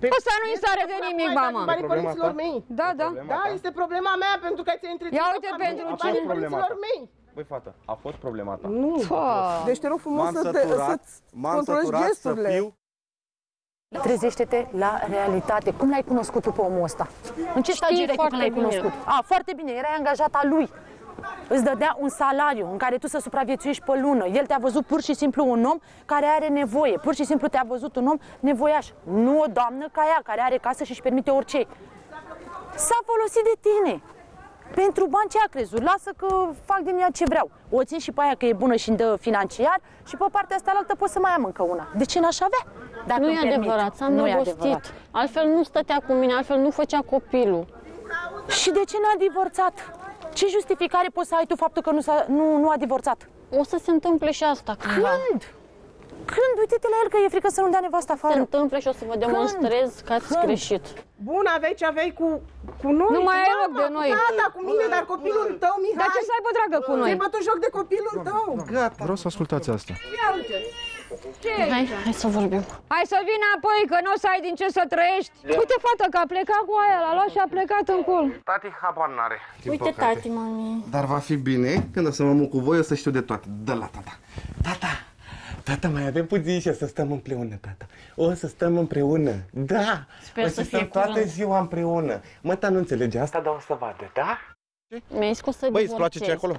Ăsta nu-i stare de nimic, mama. Banii părinților mei. Da, da. Da, este problema mea, pentru că ți-ai întreținut. Ia uite pentru cine. Părinților mei. Băi, fată, a fost problema ta. Nu. Deci te rog frumos să-ți controlezi gesturile. Trezește-te la realitate. Cum l-ai cunoscut tu pe omul ăsta? În ce stadiu erai când l-ai cunoscut? Foarte bine, erai angajat a lui. Îți dădea un salariu în care tu să supraviețuiești pe lună. El te-a văzut pur și simplu un om care are nevoie. Pur și simplu te-a văzut un om nevoiaș. Nu o doamnă ca ea, care are casă și își permite orice. S-a folosit de tine. Pentru bani ce a crezut? Lasă că fac din ea ce vreau. O țin și pe aia că e bună și îmi dă financiar și pe partea asta altă pot să mai am încă una. De ce n-aș avea? Dacă nu e adevărat, s-a îndrăgostit. Altfel nu stătea cu mine, altfel nu făcea copilul. Și de ce n-a divorțat? Ce justificare poți să ai tu faptul că nu a divorțat? O să se întâmple și asta cândva. Când? Când? Uite-te la el că e frică să nu dea nevasta afară. Se întâmplă și o să vă demonstrez că ați greșit. Bun, aveai ce aveai cu noi. Nu mai ai loc de noi. Gata, cu mine, dar copilul tău, Mihai. Dar ce să aibă dragă cu noi? Ți-ai bătut joc de copilul tău. Gata. Vreau să ascultați asta. Ia uite. Hai să vorbim. Hai să vină apoi, că nu o să ai din ce să trăiești. Uite, fată, că a plecat cu aia, l-a luat și a plecat în col. Tati habar n-are. Uite, tati, mami. Dar va fi bine, când o să mă muc cu voi, o să știu de toate. Dă la tata. Tata, mai avem puțin și o să stăm împreună, tata. O să stăm împreună, da. Sper o să stăm fie toată curând. ziua împreună. Măta nu înțelege asta, dar o să vadă, da? Mi-ai scos să Băi, îți place ce e acolo?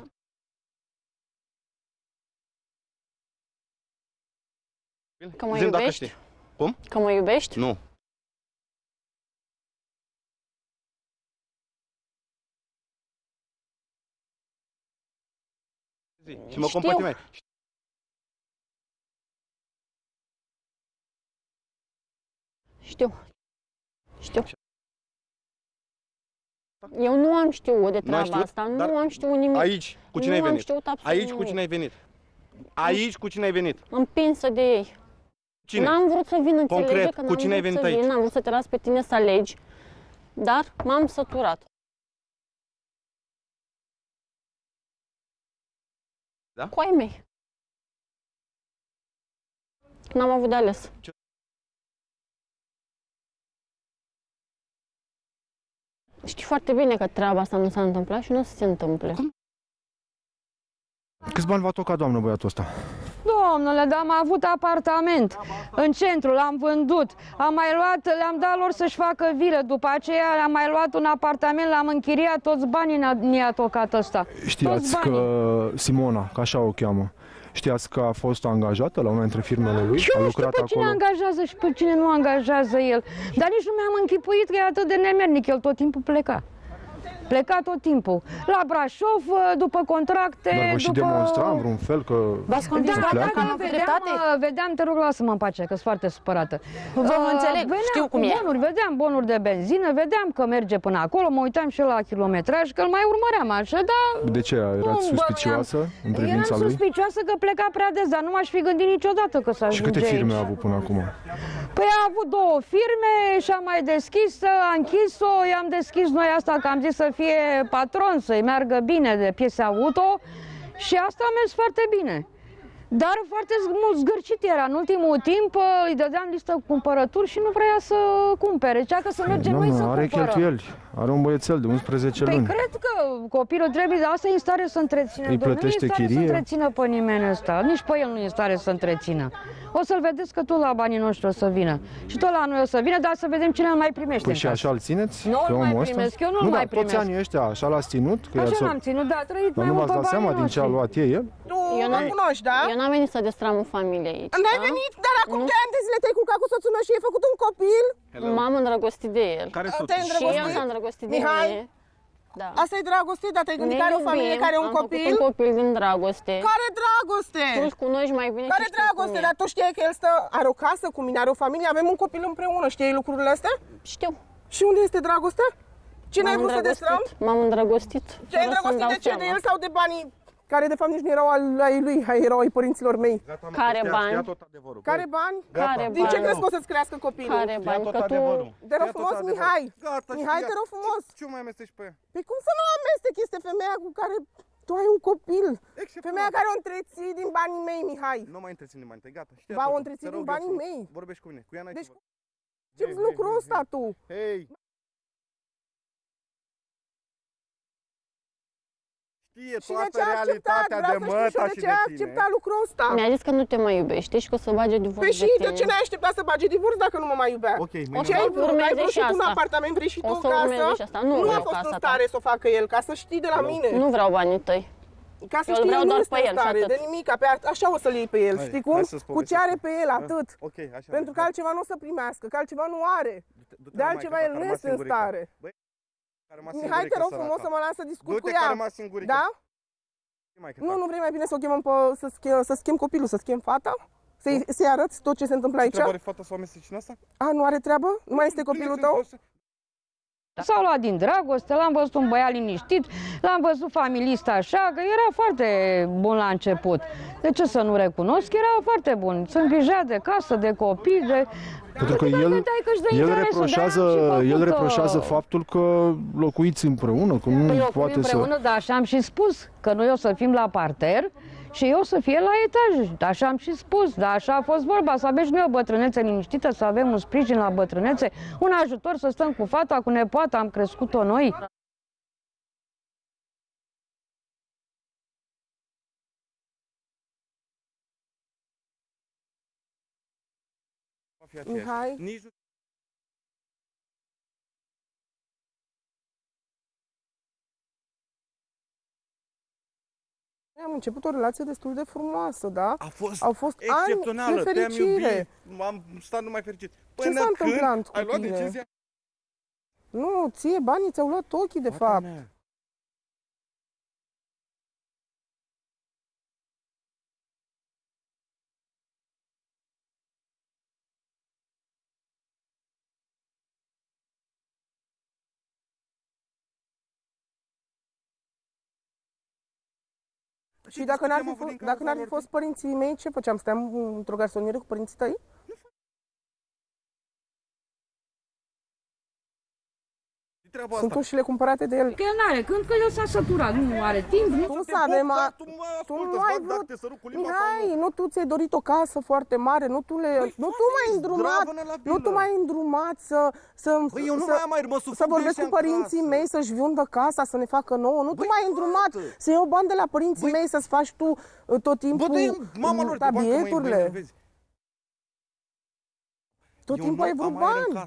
Că mă Zi-mi dacă iubești? știi. Cum? Că mă iubești? Nu. Și mă compăti mai. Știu. Eu nu am știut de treaba asta, nu am știut nimic. Aici, cu cine ai venit? Nu am știut absolut Aici, cu cine ai venit? Aici, cu cine ai venit? Împinsă de ei. Cine? N-am vrut să vin, înțelege Concret, că cu cine ai venit aici? N-am vrut să te las pe tine să alegi, dar m-am săturat. Da? Cu ai mei. N-am avut de ales. Știi foarte bine că treaba asta nu s-a întâmplat și nu o să se întâmple. Câți bani v-a tocat, doamnă, băiatul ăsta? Domnule, dar am avut apartament în centru, l-am vândut. Am mai luat, le-am dat lor să-și facă vilă. După aceea am mai luat un apartament, l-am închiriat, toți banii ne-a tocat ăsta. Știați că Simona, că așa o cheamă, știați că a fost angajată la una dintre firmele lui? Eu nu știu pe cine angajează și pe cine nu angajează el. Dar nici nu mi-am închipuit că e atât de nemernic, el tot timpul pleca. Pleca tot timpul. La Brașov, după contracte, dar vă și demonstra în vreun fel că vedeam, te rog, lasă-mă în pace, că sunt foarte supărată. Vă înțeleg, știu cum e. Vedeam bonuri de benzină, vedeam că merge până acolo, mă uitam și la kilometraj, că îl mai urmăream așa, dar... De ce? Erați suspicioasă în privința lui? Eram suspicioasă că pleca prea des, dar nu m-aș fi gândit niciodată că s-a ajunge. Și câte firme a avut până acum? Păi a avut 2 firme și-a mai deschis, a închis-o, i-am deschis noi asta, că am zis să fie patron, să-i meargă bine de piese auto și asta a mers foarte bine. Dar foarte mult zgârcit era. În ultimul timp îi dădeam listă cu cumpărături și nu vrea să cumpere. Cea că să mergem noi să cumpără. Are cheltuieli. Are un băiețel de 11 luni. Păi cred că copilul trebuie, dar asta e în stare să întrețină. Îi plătește chirie. Nu e în stare să întrețină pe nimeni ăsta. Nici pe el nu e în stare să întrețină. O să-l vedeți că tot la banii noștri o să vină. Și tot la noi o să vină, dar să vedem cine îl mai primește. Păi și așa îl țineți? Nu îl mai primesc, eu nu-l mai primesc. Toți anii ăștia așa l-ați ținut? Așa l-am ținut, da, a trăit mai mult pe banii. Nu v-ați dat seama din ce a luat el? Eu nu cunoști, da? Eu n-am venit să destram o familie aici. N-ai venit, dar acum 2 ani de zile te-ai culcat cu soțul meu și ai făcut un copil? M-am îndrăgostit de el. Care Și eu s-am îndrăgostit de mine. Da. Asta e dragoste, dar te-ai gândit că are o familie care are un copil? Am făcut un copil din dragoste. Care dragoste? Tu îl cunoști mai bine. Care dragoste? Dar tu știai că el are o casă cu mine, are o familie, avem un copil împreună. Știai lucrurile astea? Știu. Și unde este dragostea? Cine ai vrut să destrăm? M-am îndrăgostit. Te-ai îndrăgostit de ce? De el sau de banii care de fapt nici nu erau ai lui, erau ai părinților mei? Care bani? Care bani? Care Din ce bani? crezi că o să-ți crească copilul? Care bani? Că tu... Te rog frumos, Mihai! Mihai, te rog frumos! Ce mai amesteci pe ea? Păi cum să nu amestec? Este femeia cu care tu ai un copil. Femeia care o întreții din banii mei, Mihai. Nu mai întrețin din banii tăi, gata. Ba, o întreții din banii mei. Vorbești cu mine, cu ea n-ai Ce lucrul ăsta tu? Hei! Știe toată realitatea de măta și de ce a acceptat lucrul ăsta? Mi-a zis că nu te mai iubește și că o să bage divorț Păi și de de ce n-ai așteptat să bage divorț dacă nu mă mai iubea? Ok, ce ai vrut? Ai vrut și tu un apartament, vrei și tu o casă? Nu a fost în stare să o facă el, ca să știi de la mine. Nu vreau banii tăi. Ca să știi, el nu este în stare de nimic, așa o să-l iei pe el, știi cum? Cu ce are pe el, atât. Pentru că altceva nu o să primească, că altceva nu are. De altceva el nu este în stare. Mihai, te rog frumos să mă las să discut cu ea. Da? Nu vrei mai bine să o chemăm să schimb copilul, să schimb fata? Să-i arăți tot ce se întâmplă aici? Treaba are fata să o amesteci în asta? A, nu are treabă? Nu mai este copilul tău? S-au luat din dragoste, l-am văzut un băiat liniștit, l-am văzut familist așa, că era foarte bun la început. De ce să nu recunosc? Era foarte bun. Se îngrija de casă, de copii, de... Pentru că el reproșează faptul că locuiți împreună, că nu poate împreună, dar așa am și spus, că noi o să fim la parter și eu o să fie la etaj. Așa am și spus, dar așa a fost vorba, să avem și noi o bătrânețe liniștită, să avem un sprijin la bătrânețe, un ajutor să stăm cu fata, cu nepoata, am crescut-o noi. Mihai? Am început o relație destul de frumoasă, da? Au fost excepțională, ani de fericire. Am stat numai fericit. Ce s-a întâmplat cu ai luat tine? decizia? Nu, ție banii ți-au luat ochii, de fapt. Și dacă n-ar fi fost părinții mei, ce făceam? Stăteam într-o garsonieră cu părinții tăi? Sunt ușile cumpărate de el. Că el n-are, când că el s-a săturat, nu are timp. Tu nu ai vrut. Mihai, nu tu ți-ai dorit o casă foarte mare, nu tu m-ai îndrumat să vorbesc cu părinții mei, să-și vândă casa, să ne facă nouă. Nu tu m-ai îndrumat să iau bani de la părinții mei, să-ți faci tu tot timpul tabieturile. Tot timpul ai vrut bani.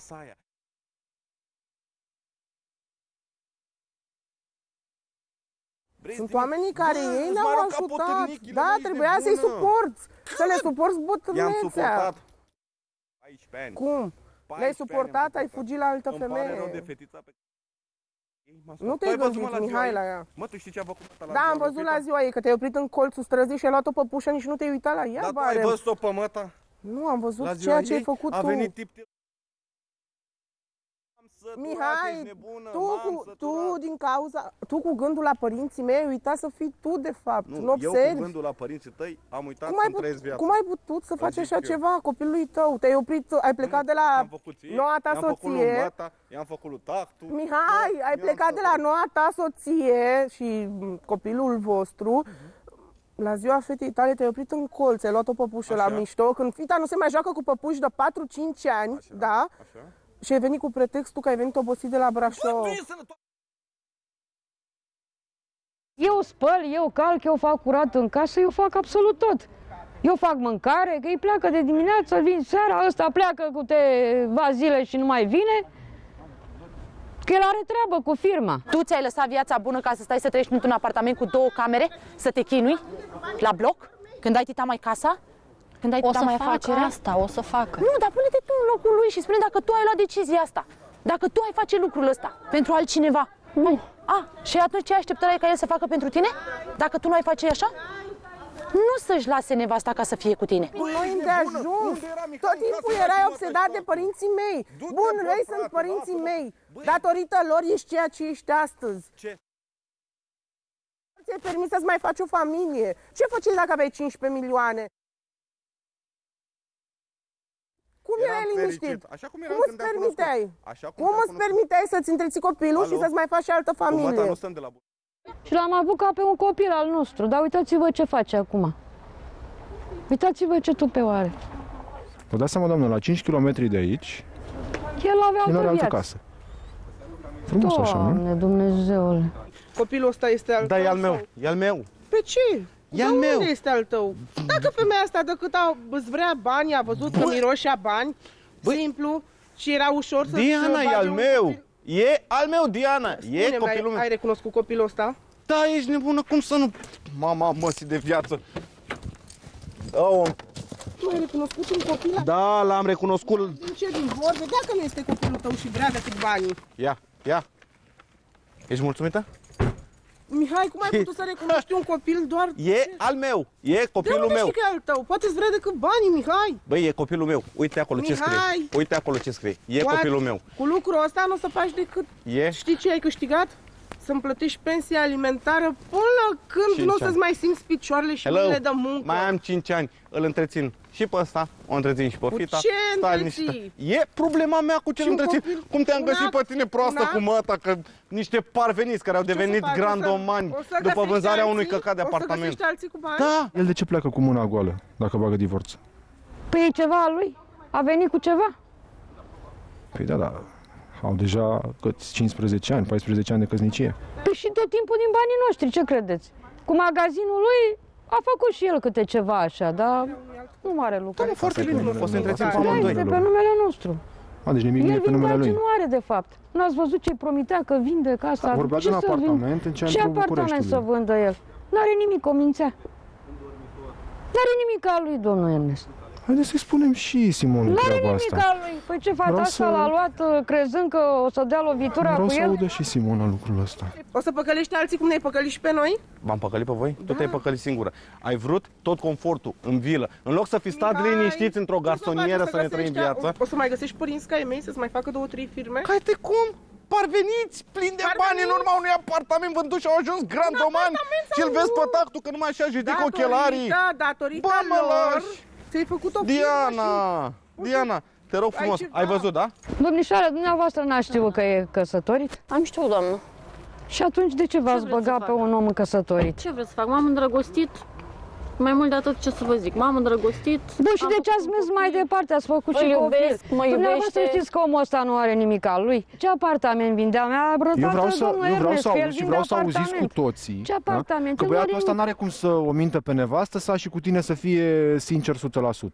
Sunt oamenii care ei ne-au ajutat. Da, trebuia să-i suporți. Să le suporți bătrânețea. I-am suportat 14 ani. Cum? Le-ai suportat, ai fugit la altă femeie. Îmi pare rău de fetița pe... Nu te-ai gândit, Mihai, la ea. Mă, tu știi ce a făcut la Da, am văzut la ziua ei, că te-ai oprit în colțul străzii și ai luat-o pe pușă, nici nu te-ai uitat la ea. Dar tu ai văzut-o pe măta? Nu, am văzut ceea ce ai făcut tu. A venit tip Mihai, tu cu gândul la părinții mei ai uitat să fii tu, de fapt. Nu observi. Eu cu gândul la părinții tăi am uitat să-mi trăiesc viața. Cum ai putut să faci așa ceva copilului tău? Te-ai oprit, ai plecat de la noua ta soție. I-am făcut lui tactu. Mihai, ai plecat de la noua ta soție și copilul vostru. La ziua fetei tale te-ai oprit în colț, ai luat o păpușă la mișto, când fita nu se mai joacă cu păpuși de 4-5 ani, da? Și ai venit cu pretextul că ai venit obosit de la Brașov. Eu spăl, eu calc, eu fac curat în casă, eu fac absolut tot. Eu fac mâncare, că îi pleacă de dimineață, vin seara, ăsta pleacă cu câteva zile și nu mai vine. Că el are treabă cu firma. Tu ți-ai lăsat viața bună ca să stai să trăiești într-un apartament cu 2 camere, să te chinui la bloc, când ai tita mai casa? Când ai tita mai afacerea? Asta, o să facă. Nu, dar pune-te tu în locul lui și spune dacă tu ai luat decizia asta. Dacă tu ai face lucrul ăsta pentru altcineva. Nu. Și atunci ce așteptărai ca el să facă pentru tine? Dacă tu nu ai face așa? Nu să-și lase nevasta ca să fie cu tine. Noi îndeajuns. Tot timpul erai obsedat de părinții mei. Bun, răi sunt părinții mei. Datorită lor ești ceea ce ești astăzi. Ce? Ți-ai permis să-ți mai faci o familie. Ce făceai dacă aveai 15 milioane? Cum erai liniștit? Cum îți permiteai? Cum îți permiteai să-ți întreții copilul și să-ți mai faci și altă familie? Și l-am avut ca pe un copil al nostru, dar uitați-vă ce face acum. Uitați-vă ce tupe are. Vă dați seama, doamnă, la 5 km de aici El avea El are altă altă viață. casă. Frumos așa, nu? Doamne, Dumnezeule. Copilul ăsta este al tău? Da, e al meu, e al meu. Pe ce? E al meu. Unde este al tău? Dacă femeia asta îți vrea bani, a văzut că miroșea bani, simplu, și era ușor să... Diana, e al meu! E al meu, Diana! E copilul meu. Ai recunoscut copilul ăsta? Da, ești nebună, cum să nu... Mama măsii de viață! Oh. Tu ai recunoscut un copil? Da, l-am recunoscut. Din ce din vorbe? Dacă nu este copilul tău și vrea decât banii. Ia. Ești mulțumită? Mihai, cum ai putut să recunoști un copil doar... E al meu, e copilul meu. De unde știi că e al tău? Poate-ți vrea decât banii, Mihai. Băi, e copilul meu. Uite acolo ce scrie. Uite acolo ce scrie. E copilul meu. Cu lucrul ăsta nu o să faci decât... Știi ce ai câștigat? Să-mi plătești pensia alimentară până când nu o să-ți mai simți picioarele și mâinile de muncă. Mai am 5 ani, îl întrețin și pe ăsta, o întrețin și pe fita. Ce întreții? E problema mea cu ce întrețin. Cum te-am găsit pe tine proastă cu măta, că niște parveniți care au devenit grandomani după vânzarea unui căcat de apartament. O să alții cu bani? Da! El de ce pleacă cu mâna goală dacă bagă divorț? Păi e ceva al lui? A venit cu ceva? Păi da. Au deja 15 ani, 14 ani de căsnicie. Păi și tot timpul din banii noștri, ce credeți? Cu magazinul lui a făcut și el câte ceva așa, dar nu mare lucru. Da, foarte bine, o să întrețin pe amândoi. Este pe numele nostru. Deci nimic nu e pe numele lui. El nu are de fapt. N-ați văzut ce promitea că vinde casa? Vorbea de un apartament în centrul Bucureștiului. Ce apartament să vândă el? N-are nimic, o mințea. N-are nimic al lui, domnul Ernest. Haideți să-i spunem și Simonul treaba asta. N-are nimic al lui. Păi ce, fata asta l-a luat crezând că o să dea lovitura cu el? Vreau să audă și Simona lucrul ăsta. O să păcălești alții cum ne-ai păcălit și pe noi? V-am păcălit pe voi? Tu te-ai păcălit singură. Ai vrut tot confortul în vilă. În loc să fi stat liniștiți într-o garsonieră să ne trăim viața. O să mai găsești părinți ca ei mei să-ți mai facă 2-3 firme? Haide cum? Parveniți, plini de bani în urma unui apartament vândut și au ajuns grandomani. Și îl vezi pe tactul că nu mai așa ridic ochelarii. Datorită lor. Ți-ai făcut o Diana, te rog frumos, ai văzut, da? Domnișoară, dumneavoastră n-a știut că e căsătorit? Am știut, doamnă. Și atunci de ce v-ați băgat pe un om căsătorit? Ce vreți să fac? M-am îndrăgostit. Mai mult de atât, ce să vă zic, m-am îndrăgostit. Bun, și de ce ați mers mai departe? Ați făcut și copil? Dumneavoastră știți că omul ăsta nu are nimic al lui. Ce apartament vindea? Mi-a arătat domnul Ernest, el vindea auziți cu toții. Ce apartament? Că băiatul ăsta n-are cum să o mintă pe nevastă sa și cu tine să fie sincer 100%.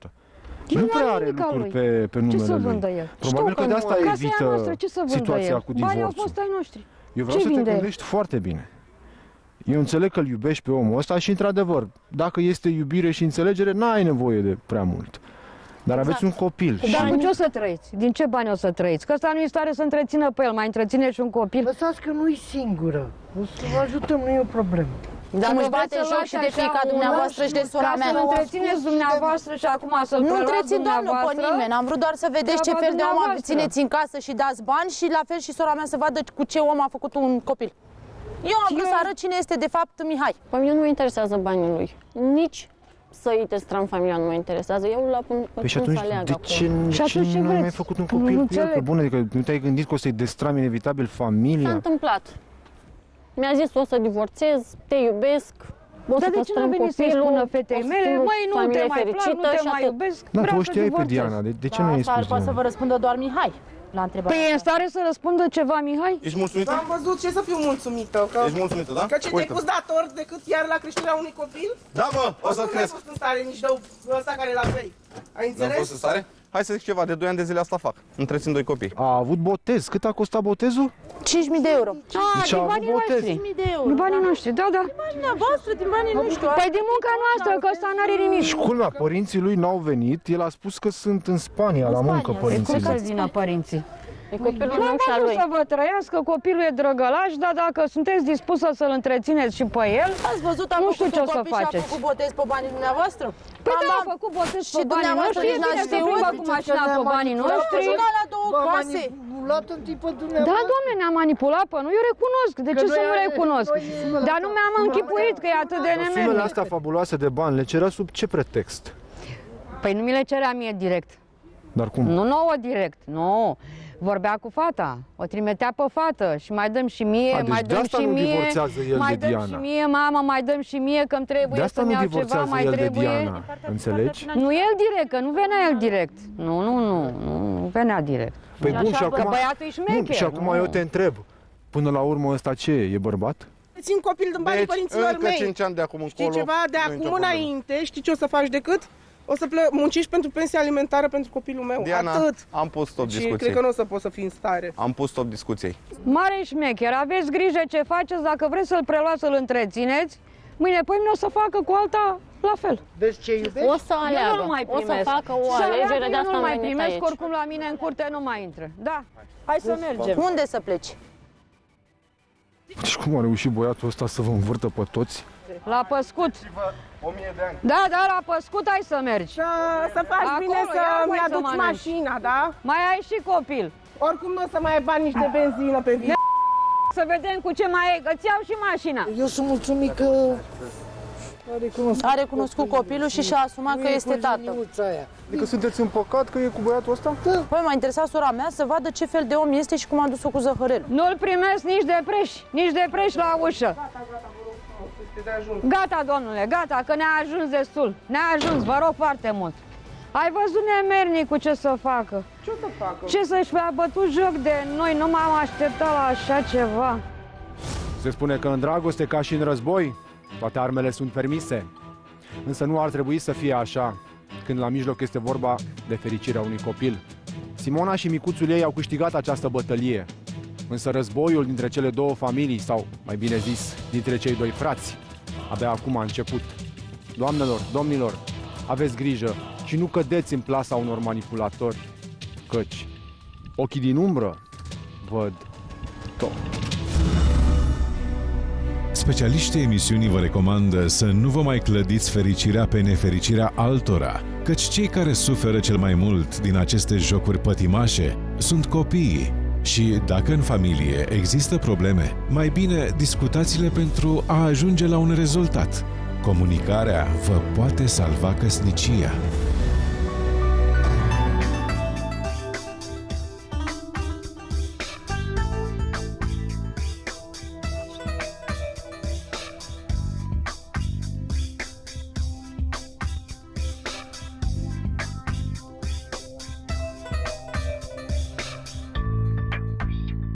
Nu prea are lucruri pe numele lui. Probabil că de asta evită situația cu divorțul. Banii au fost ai noștri. Eu vreau să te gândești foarte bine. Eu înțeleg că îl iubești pe omul ăsta și, într-adevăr, dacă este iubire și înțelegere, n-ai nevoie de prea mult. Dar aveți un copil. Dar cu ce o să trăiți? Din ce bani o să trăiți? Că ăsta nu e stare să întrețină pe el, mai întreține și un copil. Lăsați că nu e singură. O să vă ajutăm, nu e o problemă. Dar nu-și bate joc și de fiica dumneavoastră și de sora mea. Ca să întrețineți dumneavoastră și acum să nu întrețin, doamnă, pe nimeni. Am vrut doar să vedeți ce fel de om țineți în casă și dați bani și la fel și sora mea să vadă cu ce om a făcut un copil. Eu am vrut să arăt cine este de fapt Mihai. Pe mine nu mă interesează banii lui. Nici să îi testram familia nu mă interesează. Eu la pun și atunci, de ce nu ai mai făcut un copil cu el? Că bun, adică nu te-ai gândit că o să-i destrami inevitabil familia? S-a întâmplat. Mi-a zis o să divorțez, te iubesc. Dar de ce nu veni să-i spună fetei mele? Măi, nu te mai plac, nu te mai iubesc. Da, tu o știai pe Diana, de ce nu i-ai spus? Poate să vă răspundă doar Mihai la întrebarea. Păi e în stare să răspundă ceva, Mihai? Ești mulțumită? Am văzut, ce să fiu mulțumită. Ești mulțumită, da? Că ce te-ai pus dator decât iar la creșterea unui copil? Da, bă, o să cresc. Nu ai fost în stare nici de ăsta care l-a vrei. Ai înțeles? N-am fost în stare? Hai să zic ceva, de 2 ani de zile asta fac. Întrețin 2 copii. A avut botez. Cât a costat botezul? 5.000 de euro. Deci din banii noștri. 5.000 de euro. Din banii noștri, da. Din banii voastre, din banii noștri. Păi din munca noastră, că ăsta n-are nimic. Și culmea, părinții lui n-au venit. El a spus că sunt în Spania, la muncă, părinții lui. Cum să-ți vină părinții? E copilul meu și al lui. Să vă trăiască, copilul e drăgălaș, dar dacă sunteți dispusă să-l întrețineți și pe el, ați văzut, nu știu ce o să faceți. A făcut botez pe banii dumneavoastră? Păi da, a făcut botez pe banii noștri, e bine să plimbă cu mașina pe banii noștri. A jucat la 2 case. Da, doamne, ne-a manipulat pe noi, eu recunosc, de ce să nu recunosc? Dar nu mi-am închipuit că e atât de nemernic. Sumele astea fabuloase de bani le cerea sub ce pretext? Păi nu mi le cerea mie direct. Dar cum? Nu nouă direct, nu. Vorbea cu fata, o trimitea pe fată și mai dăm și mie, mai dăm și mie, mai dăm și mie, mama, mai dăm și mie că îmi trebuie să-mi iau ceva, mai trebuie. Înțelegi? Nu el direct, că nu venea el direct. Nu. venea direct. Păi bun, și acum, băiatul e șmecher. și acum eu te întreb, până la urmă ăsta ce e? E bărbat? Țin copil din banii părinților mei. 5 ani de acum încolo. Știi ceva? De acum înainte, știi ce o să faci decât? O să muncești pentru pensia alimentară pentru copilul meu. Diana, atât. Am pus stop discuției. Și cred că nu o să poți să fii în stare. Am pus stop discuției. Mare șmecher, aveți grijă ce faceți, dacă vreți să-l preluați, să-l întrețineți, mâine pâine o să facă cu alta la fel. Deci ce iubești? O să aleagă, o să facă o alegere, de asta nu am mai venit primesc, aici. oricum la mine în curte nu mai intră. Da, hai să mergem. Unde să pleci? Și cum a reușit băiatul ăsta să vă învârtă pe toți? La Păscut. 1000 de ani. Da, la Păscut hai să mergi. Să faci bine să-mi aduci mașina, da? Mai ai și copil. Oricum nu o să mai ai bani nici de benzină pe viață. Să vedem cu ce mai ai, îți iau și mașina. Eu sunt mulțumit că a recunoscut copilul și și-a asumat că este tată. Adică sunteți împăcat că e cu băiatul ăsta? Da. Păi m-a interesat sora mea să vadă ce fel de om este și cum a dus-o cu zăhărel. Nu-l primesc nici de preș la ușă. Gata, domnule, gata, că ne-a ajuns destul. Ne-a ajuns, vă rog foarte mult. Ai văzut nemernicul ce să facă? Ce să facă? Ce să-și fi bătut joc de noi, nu m-am așteptat la așa ceva. Se spune că în dragoste, ca și în război, toate armele sunt permise. Însă nu ar trebui să fie așa, când la mijloc este vorba de fericirea unui copil. Simona și micuțul ei au câștigat această bătălie. Însă războiul dintre cele două familii, sau mai bine zis, dintre cei doi frați, abia acum a început. Doamnelor, domnilor, aveți grijă și nu cădeți în plasa unor manipulatori, căci ochii din umbră văd tot. Specialiștii emisiunii vă recomandă să nu vă mai clădiți fericirea pe nefericirea altora, căci cei care suferă cel mai mult din aceste jocuri pătimașe sunt copiii. Și dacă în familie există probleme, mai bine discutați-le pentru a ajunge la un rezultat. Comunicarea vă poate salva căsnicia.